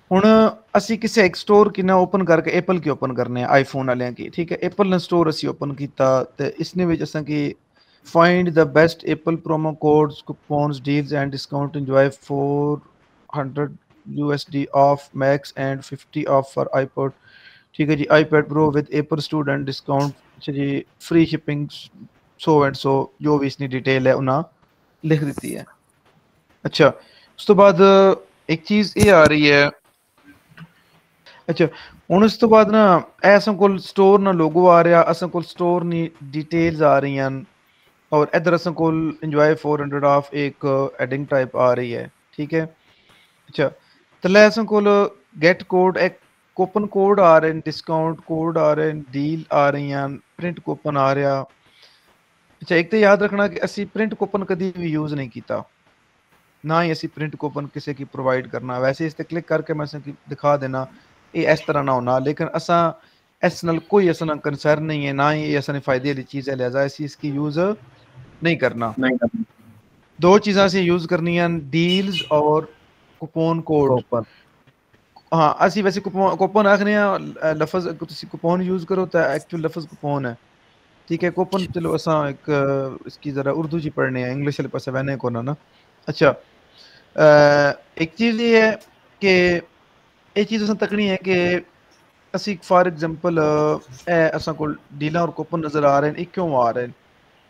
S1: ਹੁਣ ਅਸੀਂ ਕਿਸੇ ਇੱਕ ਸਟੋਰ ਕਿਨਾ ਓਪਨ ਕਰਕੇ ਐਪਲ ਕੀ ਓਪਨ ਕਰਨੇ ਆ ਆਈਫੋਨ ਵਾਲਿਆਂ ਕੀ ਠੀਕ ਹੈ ਐਪਲ ਨੇ ਸਟੋਰ ਅਸੀਂ ਓਪਨ ਕੀਤਾ ਤੇ ਇਸਨੇ ਵਿੱਚ ਅਸਾਂ ਕੀ find the best Apple promo codes coupons deals and discount enjoy four hundred U S D off max and fifty off for iPod ठीक है जी iPad Pro with Apple student discount अच्छा जी free shipping so and so जो भी इसकी detail है उन्हें लिख देती है अच्छा ਉਸ ਤੋਂ ਬਾਅਦ ਇੱਕ ਚੀਜ਼ ਇਹ ਆ ਰਹੀ ਹੈ ਅੱਛਾ ਹੁਣ ਇਸ ਤੋਂ ਬਾਅਦ ਨਾ ਇਹ ਅਸਾਂ ਕੋਲ ਸਟੋਰ ਨਾ ਲੋਗੋ ਆ ਰਿਹਾ ਅਸਾਂ ਕੋਲ ਸਟੋਰ ਨੀ ਡਿਟੇਲਸ ਆ ਰਹੀਆਂ और इधर असन कोल enjoy four hundred ऑफ एक एडिंग टाइप आ रही है ठीक है अच्छा तो ले असन कोल गेट कोड एक कूपन कोड आ रहे हैं डिस्काउंट कोड आ रहे हैं डील आ रही हैं प्रिंट कूपन आ रहा अच्छा एक तो याद रखना कि असी प्रिंट कूपन कभी भी यूज़ नहीं किया ना ही असी प्रिंट कूपन किसी की प्रोवाइड करना वैसे इस पर क्लिक करके मैं असन की दिखा देना ये इस तरह ना होना लेकिन असा इस नाल कोई असा कंसर्न नहीं है ना ही ये असा फायदे वाली चीज़ है लिहाजा असी इसकी यूज़ नहीं करना
S2: नहीं करना
S1: दो चीज़ां से यूज़ करनी है डील्स और कूपन कोड
S2: कूपन
S1: हाँ ਅਸੀਂ ਵੈਸੇ ਕੂਪਨ ਕੂਪਨ ਆਖਨੇ ਆ ਲਫ਼ਜ਼ ਤੁਸੀਂ ਕੂਪਨ यूज़ करो तो एक्चुअल लफ्ज़ कूपन है ठीक है कूपन चलो असा एक इसकी ज़रा उर्दू जी पढ़ने हैं इंग्लिश वाले पासे वहने को ना ना अच्छा एक चीज़ ये है कि एक चीज़ असा तकनी है कि ਅਸੀਂ फॉर एग्जांपल असा को डीलां और कूपन नज़र आ रहे हैं ये क्यों आ रहे हैं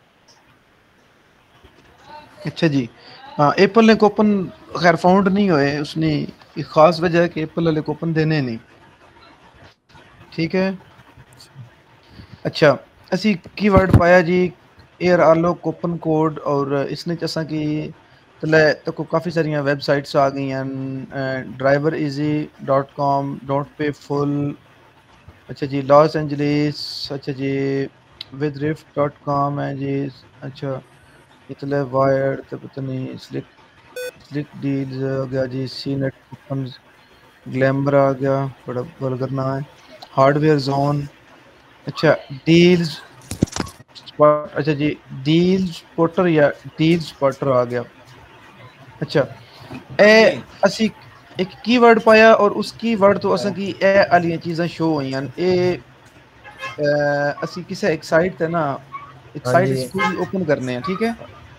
S1: अच्छा जी हाँ एप्पल ने कूपन खैर फाउंड नहीं हुए उसने एक ख़ास वजह है कि एप्पल वाले कूपन देने नहीं ठीक है अच्छा असी कीवर्ड पाया जी एयर आलो कूपन कोड और इसने असा की तले तो को काफ़ी सारिया वेबसाइट्स आ गई हैं driver easy dot com don't pay full अच्छा जी लॉस एंजलिस अच्छा जी विद रिफ्ट डॉट कॉम है जी अच्छा इतने वायर्ड तो पता नहीं स्लिक स्लिक डील्स आ गया जी सी नेट कूपन ग्लैमर आ गया बड़ा बलगर ना है हार्डवेयर जोन अच्छा डील्स अच्छा जी डील्स स्पॉटर या डील्स स्पॉटर आ गया अच्छा ए असी एक कीवर्ड पाया और उस कीवर्ड तो असा की ए वाली चीज़ां शो हुई ए असी किसी एक साइट ते ना एक
S2: हाँ
S1: साइट
S2: जी
S1: इसको ओपन करने हैं ठीक है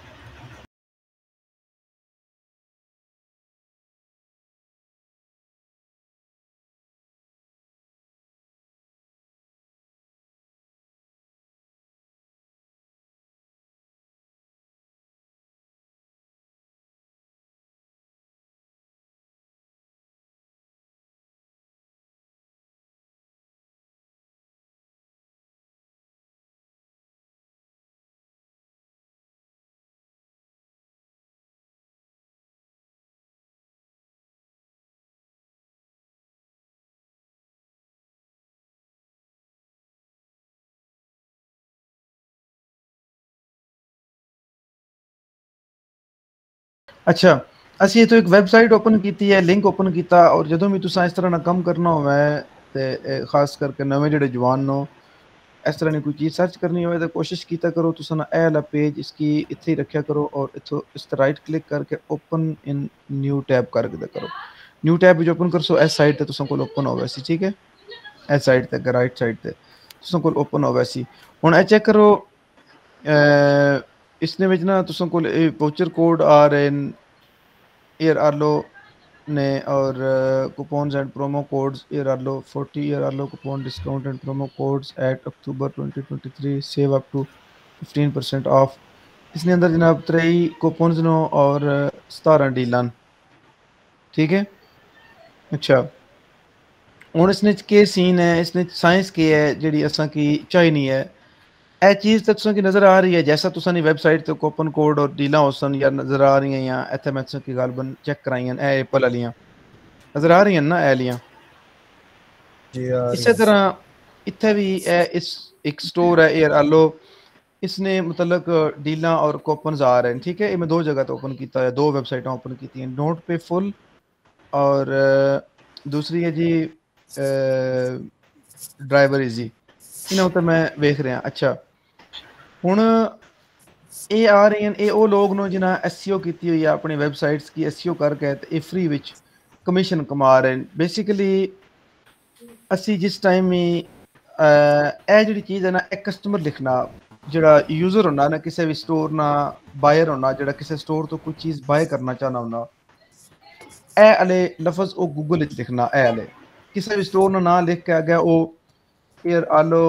S1: अच्छा ਅਸੀਂ तो एक वेबसाइट ओपन की है लिंक ओपन किया और जो भी तुसा इस तरह ना कम करना हो तो खास करके नवे जोड़े जवान नो इस तरह की कोई चीज़ सर्च करनी हो तो कोशिश किया करो तुसा ना ए वाला पेज इसकी इत्थे ही रखा करो और इथो इस तरह राइट क्लिक करके ओपन इन न्यू टैब करके करो न्यू टैब जो ओपन करसो इस साइड ते तुसा कोल ओपन होवे सी ठीक है इस साइड ते राइट साइड ते तुसा कोल ओपन होवे सी हुन ए चेक करो इसने विच ना तुसा कोल वाउचर कोड आ रहे हैं एयर आरलो ने और coupons and promo codes Airalo forty Airalo coupon discount and promo codes at October twenty twenty three save up to fifteen percent off इसने अंदर जनाब त्रेई कूपन्स नो और सतारह डीलान ठीक है अच्छा हुन इसने के सीन है इसने साइंस के है जेडी असा की चाहिए है ए चीज़ तो तुसा की नज़र आ रही है जैसा तुसा नी वेबसाइट ते कूपन कोड और डीलां होसन या नज़र आ रही हैं या इत्थे मैं तुसा की गालबन चेक कराई हैं ए एप्पल वालियां नज़र आ रही हैं ना ए वालियां
S2: जी आ रही
S1: इसी
S2: है
S1: तरह इत्थे भी ए इस एक स्टोर है एयर आलो इसने मतलब डीलां और कूपन्स आ रहे हैं ठीक है ये मैं दो जगह तो ओपन किया है दो वेबसाइटें ओपन की हैं डोंट पे फुल और दूसरी है जी ड्राइवर इजी इन्हों तो मैं वेख रहा अच्छा ਹੁਣ ਇਹ ਆ ਰਹੀਆਂ ਇਹ ਉਹ ਲੋਕ ਨੂੰ ਜਿਨ੍ਹਾਂ ਐਸਈਓ ਕੀਤੀ ਹੋਈ ਆ ਆਪਣੀ ਵੈਬਸਾਈਟਸ ਕੀ ਐਸਈਓ ਕਰਕੇ ਤੇ ਇਹ ਫ੍ਰੀ ਵਿੱਚ ਕਮਿਸ਼ਨ ਕਮਾ ਰਹੇ ਨੇ ਬੇਸਿਕਲੀ। ਅਸੀਂ ਜਿਸ ਟਾਈਮ ਹੀ ਇਹ ਜਿਹੜੀ ਚੀਜ਼ ਹੈ ਨਾ, ਇਹ ਕਸਟਮਰ ਲਿਖਣਾ ਜਿਹੜਾ ਯੂਜ਼ਰ ਹੁੰਦਾ ਨਾ ਕਿਸੇ ਵੀ ਸਟੋਰ ਨਾ ਬਾਇਰ ਹੋਣਾ, ਜਿਹੜਾ ਕਿਸੇ ਸਟੋਰ ਤੋਂ ਕੋਈ ਚੀਜ਼ ਬਾਏ ਕਰਨਾ ਚਾਹਨਾ ਹੁੰਦਾ, ਇਹ ਵਾਲੇ ਲਫ਼ਜ਼ ਉਹ ਗੂਗਲ ਵਿੱਚ ਲਿਖਣਾ। ਇਹ ਵਾਲੇ ਕਿਸੇ ਵੀ ਸਟੋਰ ਦਾ ਨਾਂ ਲਿਖ ਕੇ ਆ ਗਿਆ, ਉਹ ਫਿਰ ਆਲੋ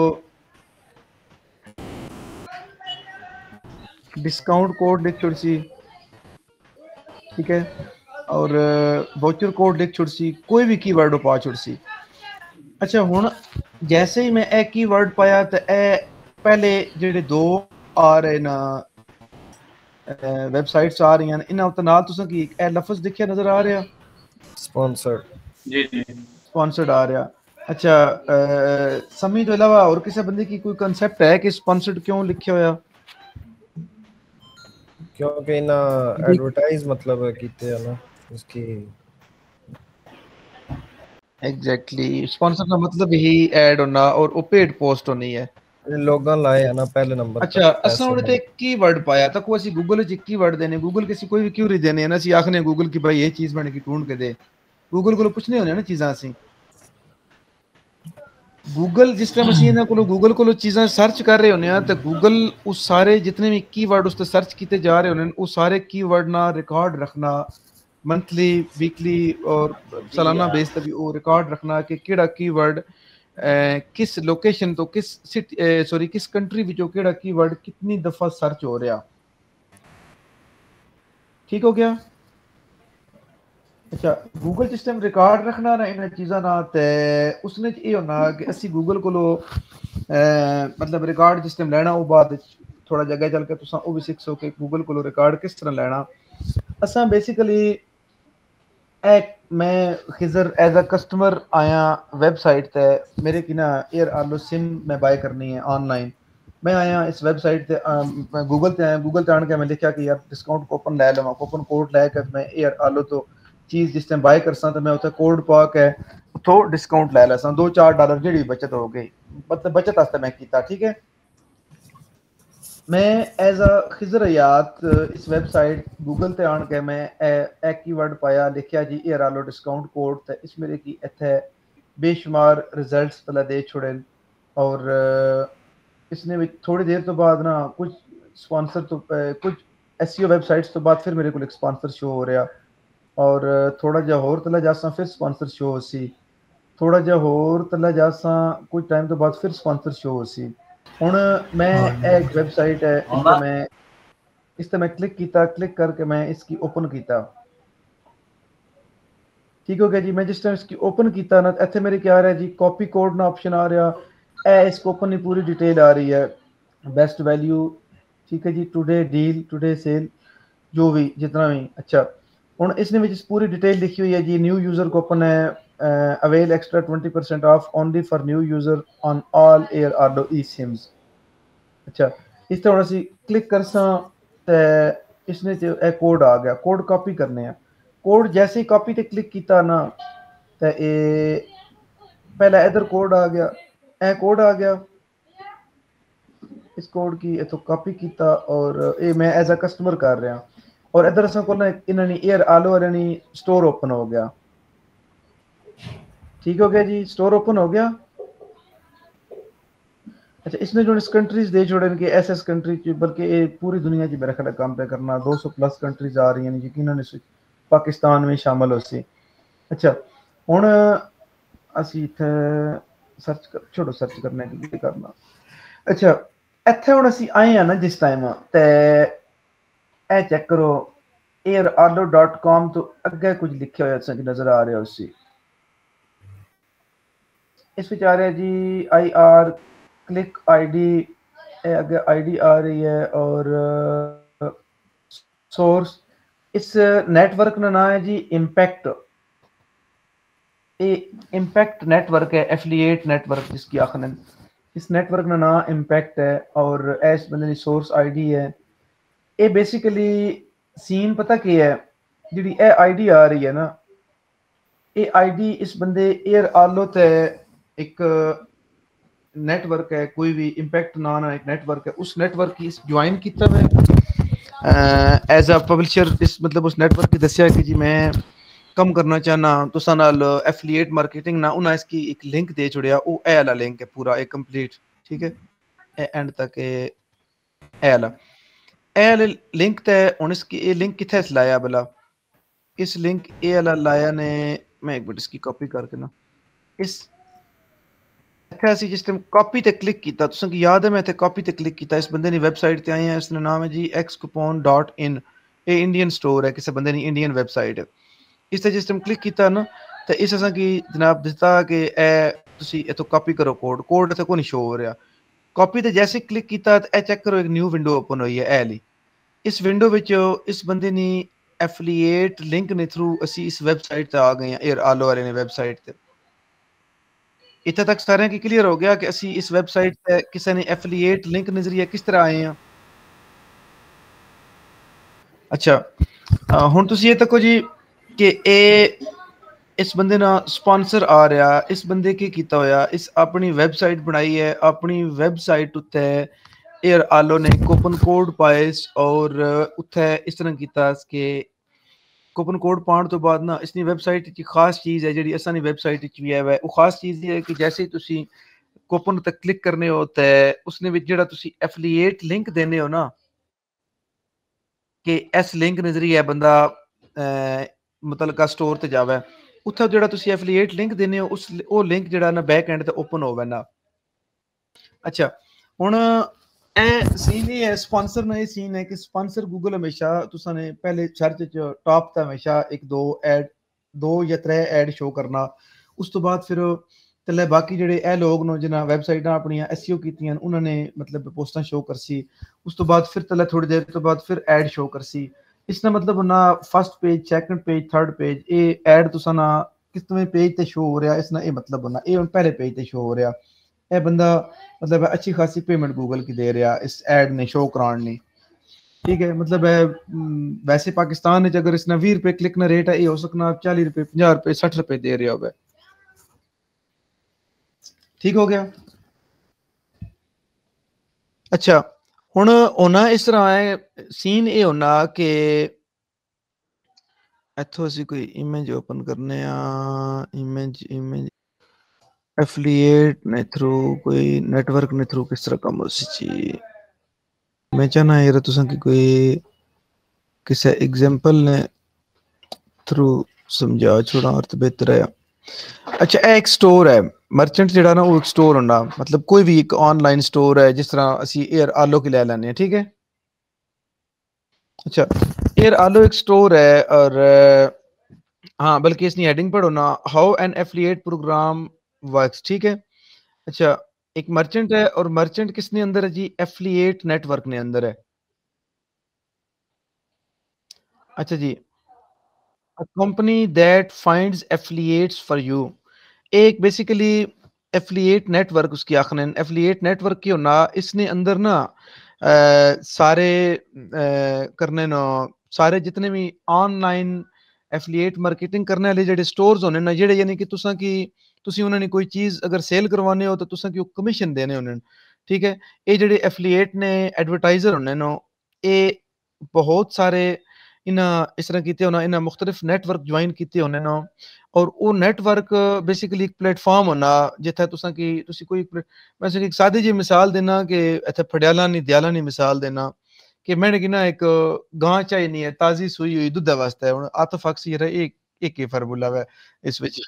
S1: डिस्काउंट कोड लिख छोड़ सी, ठीक है, और वाउचर कोड लिख छोड़ सी, कोई भी कीवर्ड पा छोड़ सी। अच्छा हुन जैसे ही मैं ए कीवर्ड पाया तो ए पहले जेडे दो आ रहे ना वेबसाइट्स आ रही हैं, इन्हां उत्ते नाल तुसां की ए लफ्ज़ दिखया नजर आ रहा
S2: स्पॉन्सर्ड।
S3: जी जी
S1: स्पॉन्सर्ड आ रहा। अच्छा समी तो अलावा और किसी बंदे की कोई कंसेप्ट है कि स्पॉन्सर्ड क्यों लिखा होया?
S2: क्योंकि ना एडवर्टाइज मतलब कीते है ना उसकी।
S1: एग्जैक्टली स्पॉन्सर का मतलब यही ऐड होना और वो पेड पोस्ट होनी है,
S2: लोगों लाए है ना पहले नंबर।
S1: अच्छा असा उन्हें ते कीवर्ड पाया तो कोई ਅਸੀਂ गूगल ਵਿੱਚ कीवर्ड देने, गूगल ਕਿਸੇ ਕੋਈ ਵੀ क्यूरी देने ना, ਅਸੀਂ ਆਖਨੇ गूगल की भाई ये चीज बन के ढूंढ के दे, गूगल को पुछने होने ना चीज़ां ਅਸੀਂ गूगल जिस टाइम ਅਸੀਂ ਇਹਨਾਂ ਕੋਲੋਂ गूगल ਕੋਲੋਂ ਚੀਜ਼ਾਂ ਸਰਚ ਕਰ ਰਹੇ ਹੁੰਦੇ ਆ ਤੇ गूगल ਉਸ ਸਾਰੇ ਜਿੰਨੇ ਵੀ ਕੀਵਰਡ ਉਸ ਤੇ ਸਰਚ ਕੀਤੇ ਜਾ ਰਹੇ ਹੁੰਦੇ ਉਹ ਸਾਰੇ ਕੀਵਰਡ ਨਾਲ ਰਿਕਾਰਡ ਰੱਖਣਾ, ਮੰਥਲੀ ਵੀਕਲੀ ਔਰ ਸਾਲਾਨਾ ਬੇਸ ਤੇ ਵੀ ਉਹ ਰਿਕਾਰਡ ਰੱਖਣਾ ਕਿ ਕਿਹੜਾ ਕੀਵਰਡ किस लोकेशन तो किस सिटी सॉरी किस कंट्री विचों केड़ा कीवर्ड कितनी दफा सर्च हो रहा। ठीक हो गया। अच्छा गूगल सिस्टम रिकॉर्ड रखना ना इन चीज़ां ना, ते उसने ये होना कि असी गूगल को मतलब रिकॉर्ड सिस्टम लेना, वो बाद थोड़ा जगह चल के तुसां वो भी सीख सो कि गूगल को रिकॉर्ड किस तरह लेना। असा बेसिकली एक मैं खिजर एज अ कस्टमर आया वेबसाइट ते, मेरे की ना एयर आलो सिम मैं बाय करनी है ऑनलाइन, मैं आया इस वेबसाइट ते गूगल ते आया, गूगल ते आन के मैं लिखा कि यार डिस्काउंट कूपन ले लवां, कूपन कोड लेकर मैं एयर आलो तो चीज़ जिस टाइम बाय करसा तो मैं उत्थे कोड पा के तो डिस्काउंट ले लसा, दो चार डॉलर जी बचत हो गई, मतलब बचत वास्ते मैं कीता। ठीक है, मैं एज अ खिजर हयात इस वेबसाइट गूगल ते आन के मैं ए कीवर्ड पाया, लिखा जी एयर आलो डिस्काउंट कोड, तो इस मेरे की इत्थे बेशुमार रिजल्ट्स पहले दे छोड़े और इसने भी थोड़ी देर तो बाद ना कुछ स्पॉन्सर तो कुछ एसईओ वेबसाइट्स तो बाद फिर मेरे को एक स्पॉन्सर शो हो रहा और थोड़ा जा होर तला जासा फिर स्पॉन्सर शो हो सी, थोड़ा जा होर तला जासा कुछ टाइम तो बाद फिर स्पॉन्सर शो हो सी। हुन मैं एक वेबसाइट है इस पे मैं इस पे मैं क्लिक किया, क्लिक करके मैं इसकी ओपन किया। ठीक हो गया जी। मैं जिस टाइम इसकी ओपन किया ना इतने मेरे क्या आ रहा है जी, कॉपी कोड ना ऑप्शन आ रहा है, इसको ओपन की पूरी डिटेल आ रही है, बेस्ट वैल्यू, ठीक है जी, टुडे डील, टुडे सेल, जो भी जितना भी। अच्छा हुन इसने में पूरी डिटेल लिखी हुई है जी, न्यू यूजर को ओपन है, avail extra twenty percent off only for new user on all Airalo eSIMs. अच्छा इस तरह ਅਸੀਂ क्लिक करसा ते इसने जो एक कोड आ गया, कोड कॉपी करने हैं, कोड जैसे ही कॉपी ते क्लिक किया ना तो ये पहले इधर कोड आ गया, ए कोड आ गया, इस कोड की इथों कॉपी किया और ये मैं एज अ कस्टमर कर रहा और इधर असा को इन्होंने एयर आलो वाले स्टोर ओपन हो गया। ठीक हो गया जी, स्टोर ओपन हो गया। अच्छा इसने जो इस कंट्रीज दे छोड़े कि एस एस कंट्री बल्कि ये पूरी दुनिया की मेरा ख्याल काम पे करना, दो सौ प्लस कंट्रीज आ रही हैं यकीनन पाकिस्तान में शामिल हो सी। अच्छा हुन असी इत्थे सर्च कर छोड़ो, सर्च करने के लिए करना। अच्छा इत्थे हुन असी आए हैं ना जिस टाइम ते ए चेक करो एयर आलो डॉट कॉम तो अगे कुछ लिखे हुए नजर आ रहे हो उसी इस विच आ रहा है जी आई आर क्लिक आईडी, आगे आईडी आ रही है और सोर्स इस नेटवर्क का नाम है जी इम्पैक्ट, ये इम्पैक्ट नेटवर्क है, एफिलिएट नेटवर्क जिसकी आखिर इस नेटवर्क का नाम इम्पैक्ट है और एस बंदे सोर्स आईडी है। ये बेसिकली सीन पता क्या है, जी ए आईडी आ रही है ना, ये आईडी इस बंदे एयर आलो ते एक नेटवर्क है, कोई भी इम्पैक्ट नाम है एक नेटवर्क है, उस नेटवर्क की ज्वाइन किया मैं एज अ पब्लिशर, इस मतलब उस नेटवर्क की दसिया कि जी मैं कम करना चाहना तुसा नाल एफिलिएट मार्केटिंग ना उन्हें इसकी एक लिंक दे छुड़िया वो ए वाला लिंक है पूरा एक कंप्लीट ठीक है ए एंड तक ए वाला ए वाले लिंक ते हुन इसकी ये लिंक किथे लाया भला इस लिंक ए वाला लाया ने मैं एक मिनट इसकी कॉपी करके ना इस इत्थे ਅਸੀਂ जिस टाइम कॉपी ते क्लिक कीता तुसें की याद है मैं इत्थे कॉपी ते क्लिक कीता इस बंदे दी वेबसाइट ते आए हैं इसका नाम है जी एक्सकूपन डॉट इन ये इंडियन स्टोर है किसी बंदे दी इंडियन वेबसाइट है इस ते जिस टाइम क्लिक कीता ना ते इस असां की जनाब दिता कि ए तुसी इथों कॉपी करो कोड कोड इत्थे कोई शो हो रहा कॉपी ते जैसे क्लिक कीता ते ए चेक करो एक न्यू विंडो ओपन हुई है ए वाली इस विंडो विच इस बंदे नी एफिलिएट लिंक ने थ्रू असी इस वेबसाइट ते आ गए हैं एयर आलो वाले ने वेबसाइट ते इतना तक सारे की क्लियर हो गया कि असी इस वेबसाइट पे किसी ने एफिलिएट लिंक नजरिए किस तरह आए हैं अच्छा हुन तुसी ये तको जी कि ए इस बंदे ना स्पॉन्सर आ रहा इस बंदे की कीता होया इस अपनी वेबसाइट बनाई है अपनी वेबसाइट उत्ते एयर आलो ने कूपन कोड पाए और उत्थे इस तरह कीता कि कूपन कोड पाने तो बाद ना इसनी वेबसाइट की खास चीज़ है जी असानी वेबसाइट भी है वो खास चीज़ ये है कि जैसे ही तुसी कूपन तक क्लिक करने होता है उसने विच जेड़ा तुसी एफिलिएट लिंक देने हो ना कि इस लिंक नजरिए बंदा मतलब का स्टोर ते जावे उत्थे जेड़ा तुसी एफिलिएट लिंक देने हो उस वो लिंक जेड़ा ना बैक एंड ते ओपन होवे ना अच्छा हुन ए सीन ही है स्पॉन्सर में सीन है कि स्पॉन्सर गूगल हमेशा तुसा ने पहले सर्च च टॉप ते हमेशा एक दो ऐड दो या त्रै ऐड शो करना उस तो बाद फिर तले बाकी जेडे ए लोग नो जिन्हां वेबसाइटां अपनियां एसईओ कीतियां उन्हां ने मतलब पोस्टां शो करसी उस तो बाद फिर तले थोड़ी देर तो बाद फिर ऐड शो करसी इसका मतलब ना first page second page third page ए ऐड तुसा ना कितने पेज ते शो हो रहा इसना ये मतलब होना ये पहले पेज ते शो हो रहा ए बंदा मतलब अच्छी खासी पेमेंट गूगल की दे रहा इस ऐड ने शो कराने ने ठीक है मतलब है वैसे पाकिस्तान में अगर इसना बीस रुपए क्लिक ना रेट है ये हो सकना चालीस रुपए पचास रुपए साठ रुपए दे रहा हो ठीक हो गया अच्छा हुन होना इस तरह है सीन ये होना कि इथों असी कोई इमेज ओपन करने आ इमेज इमेज एफिलिएट ने थ्रू कोई नेटवर्क ने थ्रू किस तरह कम हो सी मैं चाहना यार तुसा की कोई किसी एग्जांपल ने थ्रू समझा छोड़ा और तो बेहतर है अच्छा एक स्टोर है मर्चेंट जेड़ा ना वो एक स्टोर होना मतलब कोई भी एक ऑनलाइन स्टोर है जिस तरह असी एयर आलो की ले लेने हैं ठीक है अच्छा एयर आलो एक स्टोर है और हाँ बल्कि इसकी हेडिंग पढ़ो ना how an affiliate program works ठीक है अच्छा एक मर्चेंट है और मर्चेंट किसने अंदर है जी एफिलिएट नेटवर्क ने अंदर है अच्छा जी a company that finds affiliates for you एक बेसिकली एफिलिएट नेटवर्क उसकी आखिरन एफिलिएट नेटवर्क की होना इसने अंदर ना आ, सारे आ, करने ना सारे जितने भी ऑनलाइन एफिलिएट मार्केटिंग करने वाले जेडे स्टोर्स होने ना जेडे यानी कि तुसा की तुसी उन्होंने कोई चीज अगर सेल करवाने हो तो तुसा की कमीशन देने होने ठीक है ये जेडे एफिलिएट ने एडवर्टाइजर होने ना ये बहुत सारे इन्हें इस तरह कीते होना इन्हें मुख्तलिफ नेटवर्क ज्वाइन कीते होने ना और वो नेटवर्क बेसिकली एक प्लेटफॉर्म होना जिथे तुसा की तुसी कोई वैसे एक सादी जी मिसाल देना कि इथे फड़ियाला नहीं दयाला नहीं मिसाल देना कि मैंने की ना एक गां चाहिए नहीं है ताजी सुई हुई दूध वास्ते है आतफ अक्सी एक एक ही फार्मूला है इस विच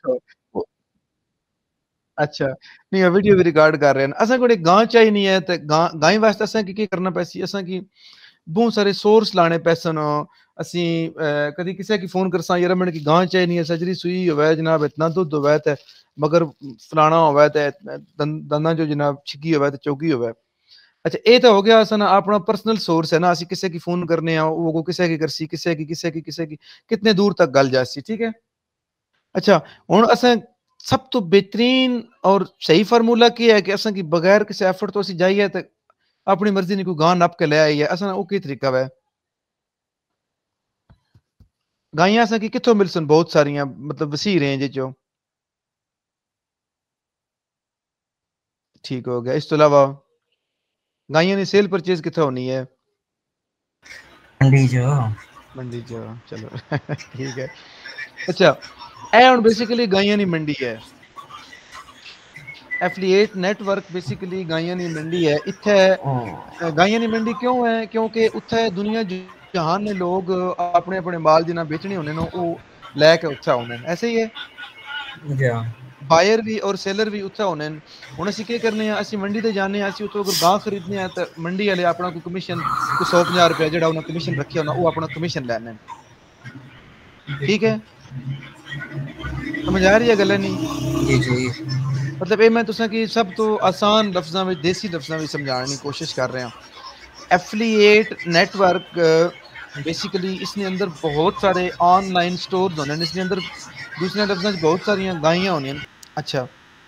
S1: अच्छा नहीं वीडियो भी रिकॉर्ड कर रहे हैं असा को गां चाहिए नहीं है तो गां गाय वास्ते असा की करना पैसी असा की बहुत सारे सोर्स लाने पैसन असी कभी किसी की फोन करसा यार मैंने की गां चाहिए नहीं है सजरी सुई होवे जनाब इतना दूध होवे ते मगर फलाना होवे ते दंदा जो जनाब छिकी होवे ते चौकी होवे अच्छा ये तो हो गया असन अपना पर्सनल सोर्स है ना असी किसी की फोन करने आ वो किसी की करसी किसी की किसी की किसी की कितने दूर तक गल जासी ठीक है अच्छा हुन असा सब तो बेहतरीन और सही फार्मूला की है कि असा की बगैर किसी एफर्ट तो असी जाइए तो अपनी मर्जी ने कोई गां नप के ले आई है असा वो की तरीका है गाइयां असा की किथों मिल सन बहुत सारियां मतलब वसी रेंज चो ठीक हो गया इस तो अलावा गाइयां की सेल परचेज किथों होनी है
S4: मंडी जो
S1: मंडी जो चलो ठीक है अच्छा ਇਹ ਹੁਣ ਬੇਸਿਕਲੀ ਗਾਈਆਂ ਦੀ ਮੰਡੀ ਹੈ एफिलिएट नेटवर्क बेसिकली गाइयां दी मंडी है इत्थे गाइयां दी मंडी क्यों है क्योंकि उत्थे दुनिया जहान ने लोग अपने अपने माल जिन्ना बेचने होने नो वो लेके उत्थे आउंदे ने ऐसे ही है
S4: जी
S1: बायर भी और सेलर भी उत्थे होने हुन ਅਸੀਂ ਕੀ ਕਰਨੇ ਆ ਅਸੀਂ ਮੰਡੀ ਤੇ ਜਾਣੇ ਆ ਅਸੀਂ ਉਤੋਂ ਅਗਰ ਗਾਂ ਖਰੀਦਨੇ ਆ ਤਾਂ ਮੰਡੀ ਵਾਲੇ ਆਪਣਾ ਕੋਈ ਕਮਿਸ਼ਨ ਕੋਈ सौ पचास ਰੁਪਏ ਜਿਹੜਾ ਉਹਨਾਂ ਕਮਿਸ਼ਨ ਰੱਖਿਆ ਹੁੰਦਾ ਉਹ ਆਪਣਾ ਕਮਿਸ਼ਨ ਲੈਣੇ ਠੀਕ ਹੈ समझ आ रही है गल नहीं
S4: जी जी
S1: मतलब ये मैं तुसा की सब तो आसान लफ्ज़ों में देसी लफ्ज़ों में समझाने की कोशिश कर रहे हैं एफिलिएट नेटवर्क बेसिकली इसने अंदर बहुत सारे ऑनलाइन स्टोर्स होने इसने अंदर दूसरे लफ्ज़ों में बहुत सारी गाइयां होनी अच्छा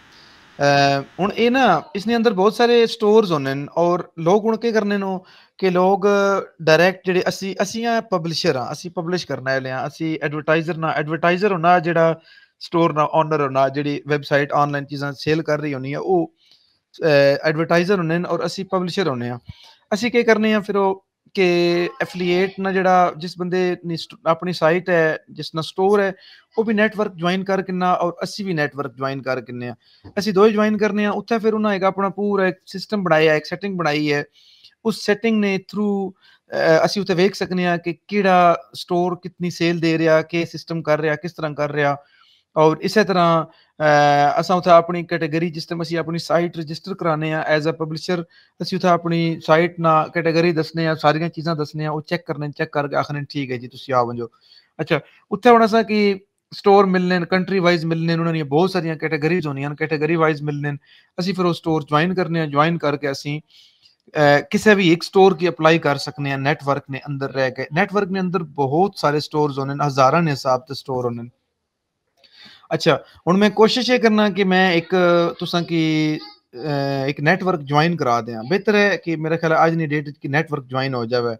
S1: हुन ये ना इसने अंदर बहुत सारे स्टोर्स होने और लोग हुन के करने नो कि लोग डायरेक्ट जेडे असी असी पब्लिशर हाँ असी पब्लिश करने वाले हाँ असी एडवर्टाइजर ना एडवर्टाइजर होना जेड़ा स्टोर ना ओनर होना जेडी वेबसाइट ऑनलाइन चीज़ां सेल कर रही होनी है वो एडवर्टाइजर होने और असी पब्लिशर होने हैं असी के करने हैं फिर कि एफिलिएट ना जेड़ा जिस बंदे अपनी साइट है जिस ना स्टोर है वो भी नेटवर्क ज्वाइन कर किन्ना और असी भी नेटवर्क ज्वाइन कर किन्ने असी दो ज्वाइन करने हैं उत्थे फिर उन्हें एक अपना पूरा एक सिस्टम बनाया एक सेटिंग बनाई है उस सेटिंग ने थ्रू ਅਸੀਂ ਉੱਥੇ ਵੇਖ ਸਕਨੇ ਆ ਕਿ ਕਿਹੜਾ ਸਟੋਰ ਕਿੰਨੀ ਸੇਲ ਦੇ ਰਿਹਾ ਕਿ ਸਿਸਟਮ ਕਰ ਰਿਹਾ ਕਿਸ ਤਰ੍ਹਾਂ ਕਰ ਰਿਹਾ और इस तरह असां उत्थे अपनी कैटेगरी जिस टाइम असी अपनी साइट रजिस्टर कराने आ एज अ पब्लिशर असी उत्थे अपनी साइट ना कैटेगरी दसने आ सारियां चीज़ां दसने आ वो चेक करने चेक करके आखने ठीक है जी तुसी आओ वंजो अच्छा उत्थे हुण असां की स्टोर मिलने कंट्री वाइज मिलने उन्हां दी बहुत सारियां कैटेगरीज होनियां कैटेगरी वाइज मिलने असी फिर वो स्टोर ज्वाइन करने आ ज्वाइन करके असी किसी भी एक स्टोर की अप्लाई कर सकने हैं नेटवर्क ने अंदर रह के नेटवर्क ने अंदर बहुत सारे स्टोर्स होने हज़ारां ने हिसाब ते स्टोर होने अच्छा हुन मैं कोशिश ये करना कि मैं एक तुसां की एक नेटवर्क ज्वाइन करा दें बेहतर है कि मेरा ख्याल आज नी डेट की नेटवर्क ज्वाइन हो जावे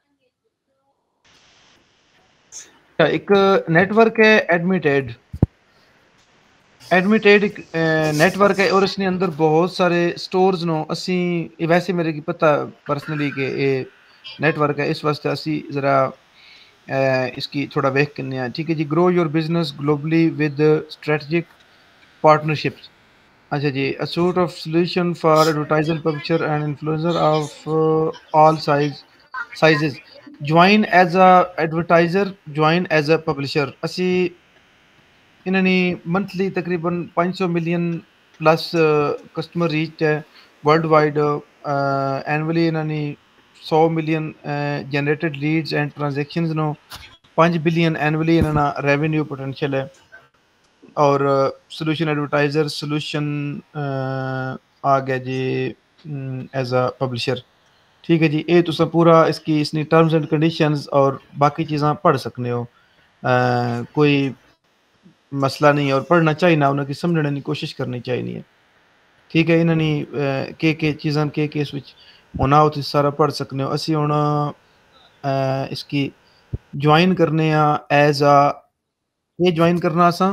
S1: एक नेटवर्क है एडमिटेड एडमिटेड एक नेटवर्क है और इसने अंदर बहुत सारे स्टोर्स नो असी वैसे मेरे की पता पर्सनली कि ये नेटवर्क है इस वास्ते असी जरा इसकी थोड़ा वेख करने हैं ठीक है जी grow your business globally with strategic partnerships अच्छा जी a suite of solution for advertiser publisher and influencer of all size sizes join as a advertiser join as a publisher असी इन्होंने मंथली तकरीबन पाँच सौ मिलियन प्लस कस्टमर रीच है world wide annually इन्होंने सौ million generated leads and transactions नो पाँच बिलियन एनुअली इन्होंने रेवेन्यू पोटेंशियल है और सोल्यूशन एडवर्टाइजर सोल्यूशन आ गया जी एज अ पब्लिशर ठीक है जी ये तुसा पूरा इसकी इसनी टर्म्स एंड कंडीशंस और बाकी चीज़ां पढ़ सकते हो uh, कोई मसला नहीं है और पढ़ना चाहिए ना उन्हें समझने की कोशिश करनी चाहिए है ठीक है इन्होंने के के चीज़ां के के इस विच होना हो तो सारा पढ़ सकते हो असी हुण इसकी ज्वाइन करने एज अ ये ज्वाइन करना असा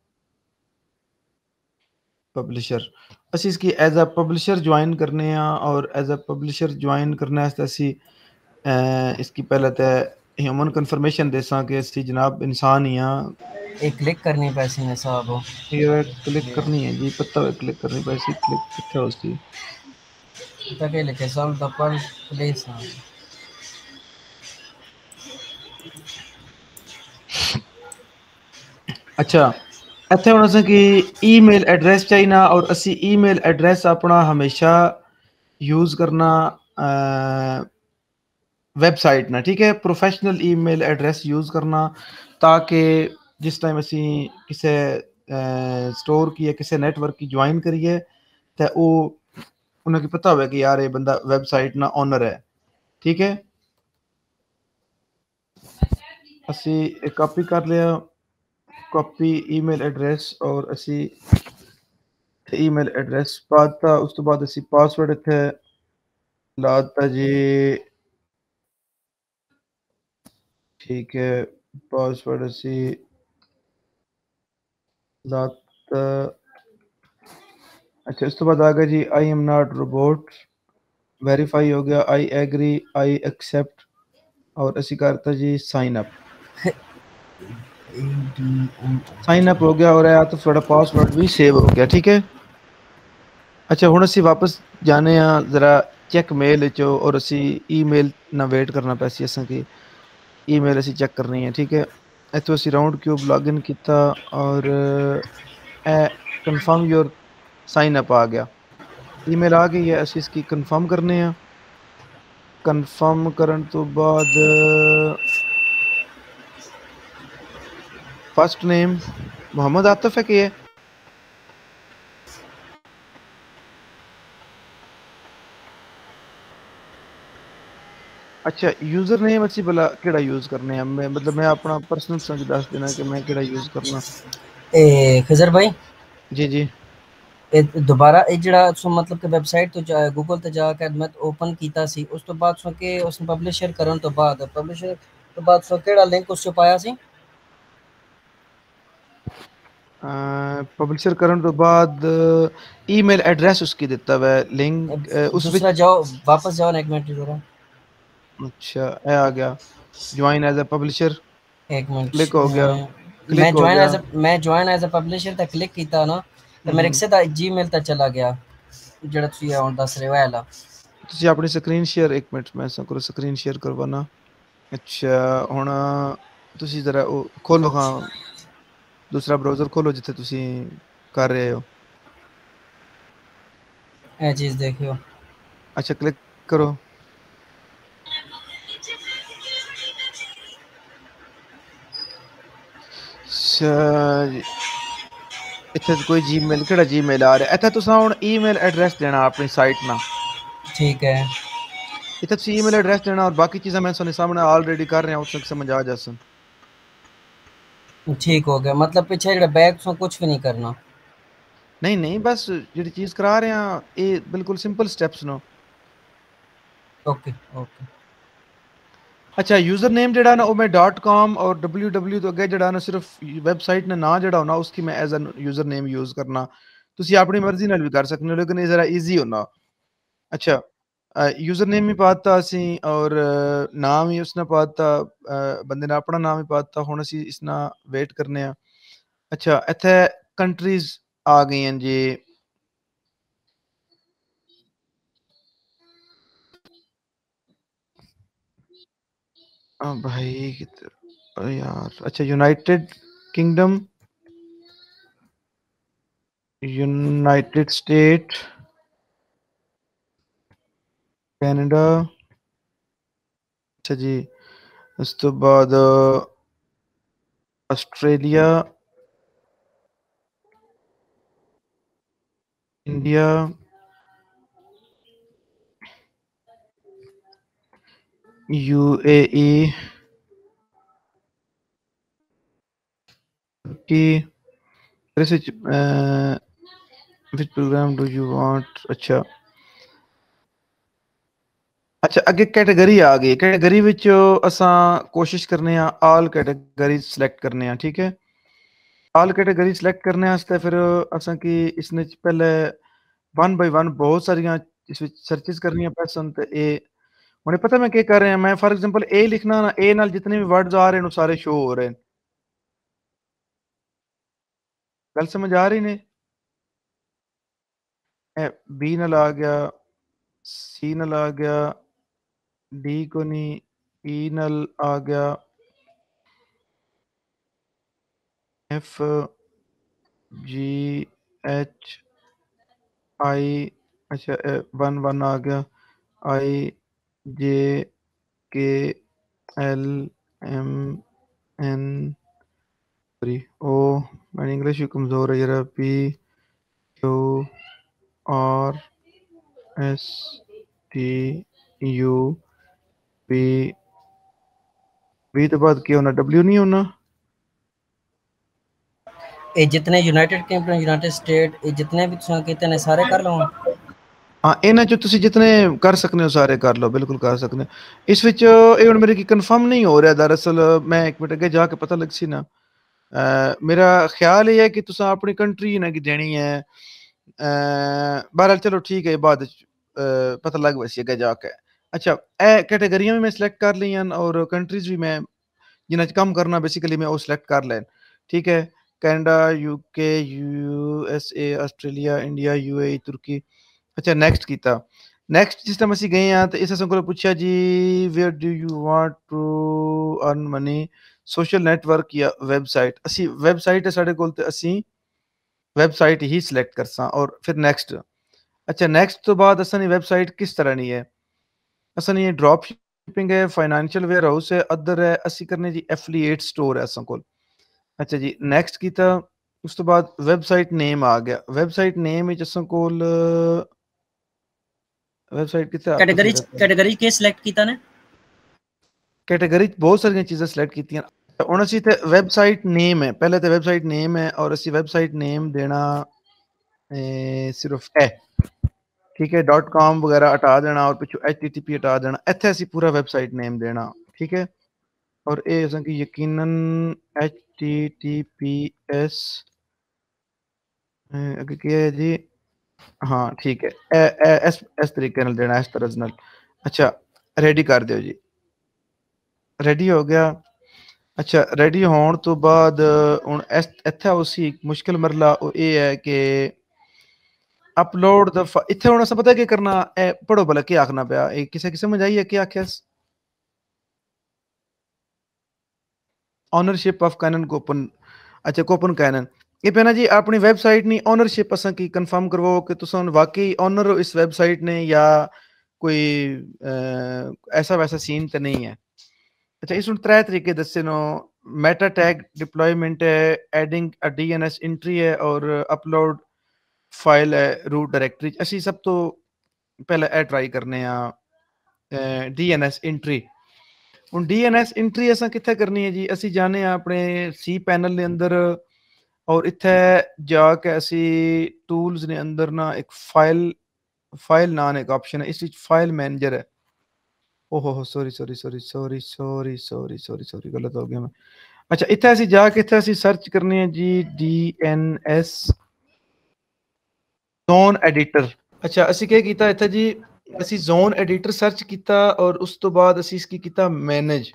S1: पब्लिशर असी इसकी एज अ पब्लिशर ज्वाइन करने और एज अ पब्लिशर ज्वाइन करने असी इसकी पहले तो ह्यूमन कन्फर्मेशन देसा कि असी जनाब इंसान ही हाँ
S4: एक क्लिक करनी पैसे में साहब
S1: ये क्लिक करनी है जी पता है क्लिक करनी पैसे क्लिक कितना हो उसकी
S4: पता के लिखे सॉल्व द पर प्लेस
S1: अच्छा ਇੱਥੇ ਹੁਣ ਅਸੀਂ ਕਿ ਈਮੇਲ ਐਡਰੈਸ ਚਾਹੀਨਾ ਔਰ ਅਸੀਂ ਈਮੇਲ ਐਡਰੈਸ ਆਪਣਾ ਹਮੇਸ਼ਾ यूज करना वेबसाइट ना ठीक है प्रोफेशनल ईमेल एड्रेस यूज करना ताकि जिस टाइम असी किसी स्टोर की या किसी नेटवर्क की ज्वाइन करिए तो वो उन्हें पता हो कि यार ये बंदा वेबसाइट ना ओनर है ठीक है असी एक कॉपी कर लिया कॉपी ईमेल एड्रेस और असी ईमेल एड्रेस पाता उस तो बाद असी पासवर्ड इत्थे लाता जी ठीक है पासवर्ड असी लाता अच्छा इस तो बाद आ गया जी I am not robot verify हो गया आई एग्री आई एक्सेप्ट और असी करता जी साइन अप साइन अप हो गया और है तो थोड़ा पासवर्ड भी सेव हो गया ठीक है। अच्छा हुण असीं वापस जाने आ जरा चेक मेल चो और असी ईमेल ना वेट करना पैसी असां की ईमेल असी चेक करनी है ठीक है। इत्थों असीं राउंड क्यूब लॉगिन किया और ए कन्फर्म योर साइन अप आ गया ईमेल आ गई है असीं इसकी कन्फर्म करने हैं। कन्फर्म करन तो बाद फर्स्ट नेम मोहम्मद आतिफ है कि है अच्छा यूजर नेम अच्छी भला केड़ा यूज करने हैं मैं मतलब मैं अपना पर्सनल समझ दस देना कि मैं केड़ा यूज करना
S4: ए खजर भाई
S1: जी जी
S4: ए दोबारा ए जड़ा सो मतलब कि वेबसाइट तो जा गूगल ते जाके मैं ओपन कीता सी उस तो बाद सो के उसने पब्लिशर करन तो बाद पब्लिशर तो बाद सो केड़ा लिंक उस पाया सी
S1: पब्लिशर करने तो बाद ईमेल एड्रेस उसकी देता है लिंक उस
S4: दूसरा जाओ वापस जाओ ना एक मिनट जरा
S1: अच्छा ये आ गया ज्वाइन एज अ पब्लिशर
S4: एक मिनट
S1: क्लिक हो गया
S4: मैं
S1: क्लिक हो
S4: ज्वाइन
S1: गया
S4: एज मैं ज्वाइन एज अ पब्लिशर ते क्लिक कीता ना ਤੇ ਮੇਰੇ ਕਿਸੇ ਦਾ ਜੀਮੇਲ ਤੇ ਚਲਾ ਗਿਆ ਜਿਹੜਾ ਤੁਸੀਂ ਹੁਣ ਦੱਸ ਰਹੇ ਹੋ ਇਹ ਲਾ
S1: ਤੁਸੀਂ ਆਪਣੀ ਸਕਰੀਨ ਸ਼ੇਅਰ ਇੱਕ ਮਿੰਟ ਮੈਂ ਸਕਰੋ ਸਕਰੀਨ ਸ਼ੇਅਰ ਕਰਵਾਣਾ ਅੱਛਾ ਹੁਣ ਤੁਸੀਂ ਜ਼ਰਾ ਉਹ ਖੋਲੋ ਹਾਂ ਦੂਸਰਾ ਬ੍ਰਾਊਜ਼ਰ ਖੋਲੋ ਜਿੱਥੇ ਤੁਸੀਂ ਕਰ ਰਹੇ ਹੋ
S4: ਇਹ ਚੀਜ਼ ਦੇਖਿਓ
S1: ਅੱਛਾ ਕਲਿੱਕ ਕਰੋ ਇੱਥੇ ਕੋਈ ਜੀਮੇਲ ਕਿਹੜਾ ਜੀਮੇਲ ਆ ਰਿਹਾ ਇੱਥੇ ਤੁਸੀਂ ਹੁਣ ਈਮੇਲ ਐਡਰੈਸ ਦੇਣਾ ਆਪਣੀ ਸਾਈਟ ਨਾਲ
S4: ठीक है
S1: इतना सी ईमेल एड्रेस देना और बाकी चीजें मैं सुने सामने ऑलरेडी कर रहे हैं उससे समझ आ जा सुन
S4: ठीक हो गया मतलब पीछे जो बैक सो कुछ भी नहीं करना
S1: नहीं नहीं बस जी चीज करा रहे हैं ये बिल्कुल सिंपल स्टेप्स नो
S4: ओके ओके
S1: अच्छा यूजर नेम जड़ा ना वो मैं डॉट कॉम और डब्ल्यू डब्ल्यू तो अगे जड़ा ना सिर्फ वेबसाइट ने ना जड़ा होना उसकी मैं as a user name use करना तुसी अपनी मर्जी नाल भी कर सकते हो लेकिन ये जरा इजी होना अच्छा यूजर नेम ही पाता असी और नाम ही उसने पाता बंदे ने अपना नाम ही पाता हुन असी इसना वेट करने हैं अच्छा इत्थे कंट्रीज आ गई हैं जी भाई किधर यार अच्छा United Kingdom United State Canada अच्छा जी उस तो बाद ऑस्ट्रेलिया इंडिया यूएई की which program do you want अच्छा अच्छा अगे कैटेगरी आ गई कैटेगरी विच असा कोशिश करने आ ऑल कैटेगरी सिलेक्ट करने आ ठीक है ऑल कैटेगरी सिलेक्ट करने वास्ते फिर असा की इसने पहले वन बाय वन बहुत सारियां इस विच सर्चेस करनी पैसन ते ए मुझे पता मैं क्या कर रहे हैं मैं फॉर एग्जांपल ए लिखना ना ए नाल जितने भी वर्ड्स आ रहे हैं सारे शो हो रहे हैं गल समझ आ रही ने बी नाल आ गया सी नाल आ गया डी को नहीं ई नाल आ गया एफ जी एच आई अच्छा वन वन आ गया I J K L M N sorry O मैंने इंग्लिश भी कमज़ोर है जरा P Q R S T U P V तो बाद क्या होना डब्ल्यू नहीं होना
S4: ये जितने यूनाइटेड किंगडम यूनाइटेड स्टेट ये जितने भी तुम कहते हैं सारे कर लो
S1: हाँ इन्हें जो तुसी जितने कर सकते हो सारे कर लो बिल्कुल कर सकते हो इस विच ये हुण मेरे की कंफर्म नहीं हो रहा दरअसल मैं एक मिनट अगे जाके पता लग सी ना अ, मेरा ख्याल ये है कि तुसा अपनी कंट्री ना की देनी है बहरहाल चलो ठीक है बाद पता लग वैसे अगे जाके अच्छा ए कैटेगरियां भी मैं सिलेक्ट कर ली हैं और कंट्रीज भी मैं जिन्हें कम करना बेसिकली मैं वो सिलेक्ट कर लैन, ठीक है। Canada, UK, USA, Australia, India, UAE, तुर्की। अच्छा नेक्स्ट कीता। नेक्स्ट जिस टाइम असी गए हैं तो इस असन को पूछा जी where do you want to earn money, social network या वेबसाइट। असी वेबसाइट है साढ़े कोल ते असी वेबसाइट ही सिलेक्ट करसा और फिर नेक्स्ट। अच्छा नेक्स्ट तो बाद असनी वेबसाइट किस तरह नहीं है, असनी ड्रॉप शिपिंग है, फाइनेंशियल वेयर हाउस है, अदर है, असी करने जी एफिलिएट स्टोर है असन कोल। अच्छा जी नेक्स्ट कीता। उस तो बाद वेबसाइट नेम आ गया। वेबसाइट नेम विच असन कोल वेबसाइट कितना
S4: कैटेगरी कैटेगरी के सिलेक्ट कीता ने,
S1: कैटेगरी बहुत सारी चीज़ें सिलेक्ट की ਹੁਣ ਅਸੀਂ ਤੇ ਵੈਬਸਾਈਟ ਨੇਮ ਹੈ, ਪਹਿਲੇ ਤੇ ਵੈਬਸਾਈਟ ਨੇਮ ਹੈ ਔਰ ਅਸੀਂ ਵੈਬਸਾਈਟ ਨੇਮ ਦੇਣਾ ਸਿਰਫ ਹੈ, ठीक है। डॉट कॉम वगैरह हटा देना और पिछू एच टी टी पी हटा देना, इत्थे असी पूरा वेबसाइट नेम देना, ठीक है। और ये कि यकीनन H T T P S अगे क्या है जी, हाँ ठीक है, ए, ए, इस इस तरीके नाल देना, इस तरह नाल। अच्छा रेडी कर दियो जी, रेडी हो गया। अच्छा रेडी होने तो बाद हुण इस इत्थे उसी मुश्किल मरला वो ये है कि अपलोड द इत्थे हुण असां पता क्या करना है, पढ़ो भला क्या आखना पिया, ये किसे किसे समझ आई है क्या आख्या, ओनरशिप ऑफ कैनन कोपन। अच्छा कोपन कैनन ये पे ना जी अपनी वेबसाइट नी ओनरशिप असां की कंफर्म करवाओ कि तुसां वाकई ओनर हो इस वेबसाइट ने या कोई आ, ऐसा वैसा सीन तो नहीं है। अच्छा इस त्रै तरीके दसे नो, मेटा टैग डिप्लॉयमेंट है, एडिंग अ डीएनएस एंट्री है और अपलोड फाइल है रूट डायरेक्टरी। असी सब तो पहले ए ट्राई करने आ डीएनएस एंट्री। ਹੁਣ ਡੀਐਨਐਸ ਐਂਟਰੀ ਅਸਾਂ ਕਿੱਥੇ ਕਰਨੀ ਹੈ ਜੀ, ਅਸੀਂ ਜਾਣੇ ਆ ਆਪਣੇ ਸੀ ਪੈਨਲ ਦੇ ਅੰਦਰ ਔਰ ਇੱਥੇ ਜਾ ਕੇ ਅਸੀਂ ਟੂਲਸ ਦੇ ਅੰਦਰ ਨਾ ਇੱਕ ਫਾਈਲ ਫਾਈਲ ਨਾਮ ਇੱਕ ਆਪਸ਼ਨ ਹੈ, ਇਸ ਵਿੱਚ ਫਾਈਲ ਮੈਨੇਜਰ ਹੈ। ओहो हो sorry sorry sorry sorry sorry sorry sorry sorry गलत हो गया मैं। अच्छा इत्थे ਅਸੀਂ ਜਾ ਕੇ ਇੱਥੇ ਅਸੀਂ ਸਰਚ ਕਰਨੀ ਹੈ ਜੀ ਡੀਐਨਐਸ ਜ਼ੋਨ ਐਡੀਟਰ। अच्छा ਅਸੀਂ ਕੀ ਕੀਤਾ ਇੱਥੇ ਜੀ, ਅਸੀਂ ਜ਼ੋਨ ਐਡੀਟਰ ਸਰਚ ਕੀਤਾ ਔਰ ਉਸ ਤੋਂ ਬਾਅਦ ਅਸੀਂ ਇਸ ਕੀ ਕੀਤਾ ਮੈਨੇਜ।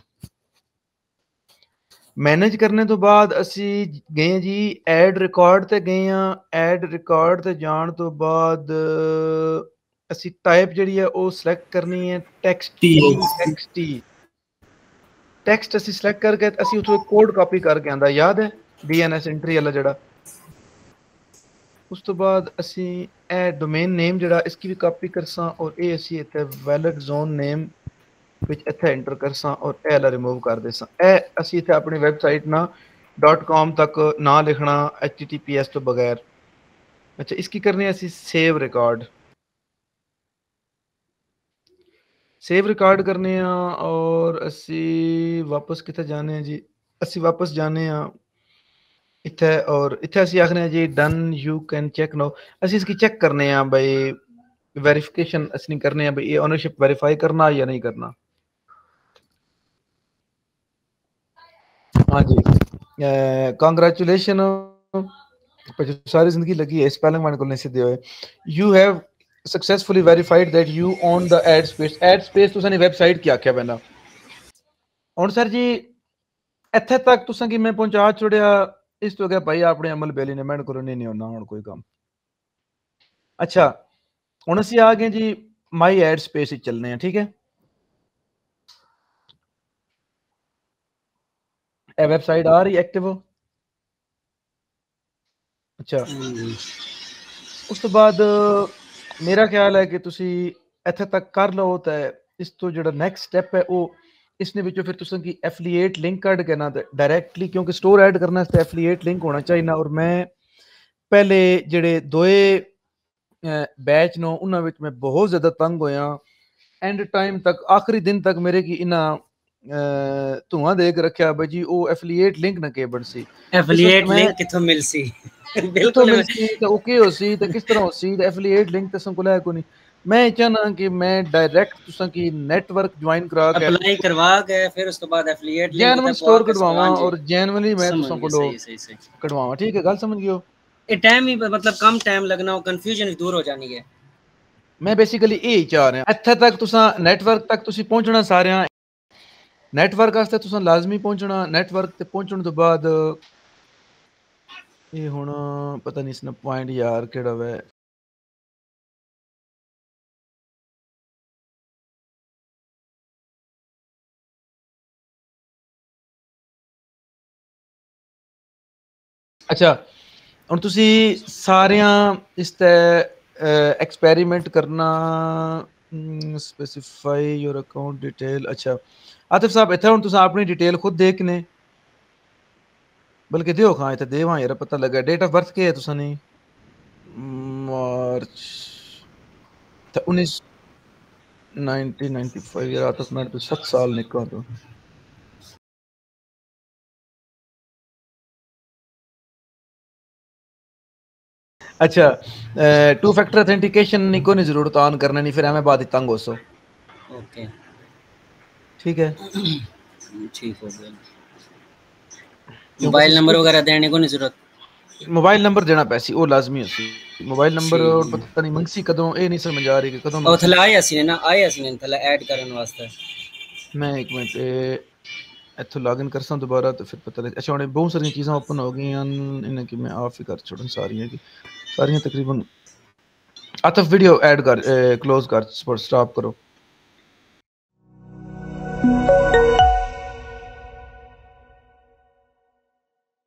S1: मैनेज करने तो बाद असी गए जी ऐड रिकॉर्ड ते गए हाँ, ऐड रिकॉर्ड ते जान तो बाद असी टाइप जड़ी है वो सिलेक्ट करनी है टेक्स्ट टेक्स्ट टेक्स्ट असी सिलेक्ट करके असी उतो कोड कॉपी करके आंदा, याद है डीएनएस एंट्री वाला जड़ा। उस तो बाद असी ए डोमेन नेम जड़ा इसकी भी कॉपी करसा और ये असी इत्थे वैलिड जोन नेम विच इत्थे एंटर करसा और ए वाला रिमूव कर देसा। ए असी इत्थे अपनी वेबसाइट ना डॉट कॉम तक ना लिखना H T T P S तो बगैर। अच्छा इसकी करनी है असी सेव रिकॉर्ड, सेव रिकॉर्ड करने हैं और असी वापस किथे जाने हैं जी, असी वापस जाने हैं इत्थे और इत्थे असी आखने हैं जी डन यू कैन चेक नो। असी इसकी चेक करने हैं भाई वेरिफिकेशन असी नहीं करने हैं भाई ये ओनरशिप वेरीफाई करना या नहीं करना। हाँ जी कांग्रेचुलेशन, सारी जिंदगी लगी है स्पेलिंग मैंने को नहीं सीधे हुए। You have successfully verified that you own the ad space. Ad space तुसां ने वेबसाइट की आख्या पहला हुण सर जी इत्थे तक तुसां की मैं पहुंचा छोड़िया, इस तो क्या भाई अपने अमल बेली ने मैंने को नहीं नहीं होना हुण कोई काम। अच्छा हुण असीं आ गए जी माई एड स्पेस ही चलने हैं, ठीक है। ए वेबसाइट आ रही एक्टिव हो। अच्छा उस तो बाद मेरा ख्याल है कि तुसी इत्थे तक कर लो तो इस तो जो नैक्सट स्टैप है वो इसने विचों फिर तुसां की एफिलिएट लिंक कट के ना डायरैक्टली, क्योंकि स्टोर ऐड करना इसते एफिलिएट लिंक होना चाहिए ना। और मैं पहले जेड़े दोए बैच नो उन्हां विच मैं बहुत ज़्यादा तंग होया, एंड टाइम तक आखिरी दिन तक मेरे की इन्हां धुआं दे के रखा भाई जी वो एफिलिएट लिंक ना के बन सी,
S4: एफिलिएट लिंक किथों मिल सी
S1: बिल्कुल मिल सी तो ओके हो सी तो किस तरह हो सी तो एफिलिएट लिंक तो संकुल है को नहीं। मैं चाहना कि मैं डायरेक्ट तुसां की नेटवर्क ज्वाइन करा के
S4: अप्लाई करवा के फिर उसके बाद एफिलिएट लिंक
S1: जेन्युइन स्टोर कढवावा और जेन्युइनली मैं तुसां को
S4: सही सही सही
S1: कढवावा, ठीक है गल समझ गयो।
S4: ए टाइम ही मतलब कम टाइम लगना और कंफ्यूजन दूर हो जानी है।
S1: मैं बेसिकली यही चाह रहा इत्थे तक तुसां नेटवर्क तक तुसी पहुंचना सारे नेटवर्क वास्ते तुसां लाजमी पहुंचना, नेटवर्क ते पहुंचने तो बाद ये हुण पता नहीं इसने पॉइंट यार केड़ा वे अच्छा ਹੁਣ ਤੁਸੀਂ ਸਾਰਿਆਂ ਇਸ ਤੇ ਐਕਸਪੈਰੀਮੈਂਟ ਕਰਨਾ ਸਪੈਸੀਫਾਈ ਯੋਰ ਅਕਾਊਂਟ ਡਿਟੇਲ ਅੱਛਾ ਆਤਿਫ ਸਾਹਿਬ ਇੱਥੇ ਹੁਣ ਤੁਸੀਂ ਆਪਣੀ ਡਿਟੇਲ ਖੁਦ ਦੇਖਨੇ ਬਲਕਿ ਦਿਓ ਖਾਂ ਇੱਥੇ ਦੇਵਾਂ ਯਾਰ ਪਤਾ ਲੱਗਾ ਡੇਟ ਆਫ ਬਰਥ ਕੀ ਹੈ ਤੁਸੀਂ ਨਹੀਂ ਮਾਰਚ ਤੇ उन्नीस नाइनटीन नाइंटी फाइव यार आतफ मैं तो सात साल निकला तो अच्छा टू फैक्टर ऑथेंटिकेशन नहीं को नहीं जरूरत ऑन करना नहीं फिर हमें बाद तंग हो सो
S4: ओके ठीक
S1: है
S4: ठीक हो गया मोबाइल नंबर वगैरह देने को नहीं जरूरत
S1: मोबाइल नंबर देना पैसी वो लाजमी है मोबाइल नंबर और पता नहीं मंगसी कदों ए नहीं समझ आ रही कि कदों
S4: ओ थला आया सी ना आया सी ने थला ऐड करने वास्ते
S1: मैं एक मिनट इथों लॉगिन करसा दोबारा तो फिर पता लगे अच्छा उन्हें बहुत सारी चीज़ें ओपन हो गई इन्हें कि मैं ऑफ ही कर छोड़न सारी की सारी तकरीबन आतफ वीडियो ऐड कर क्लोज कर स्टॉप करो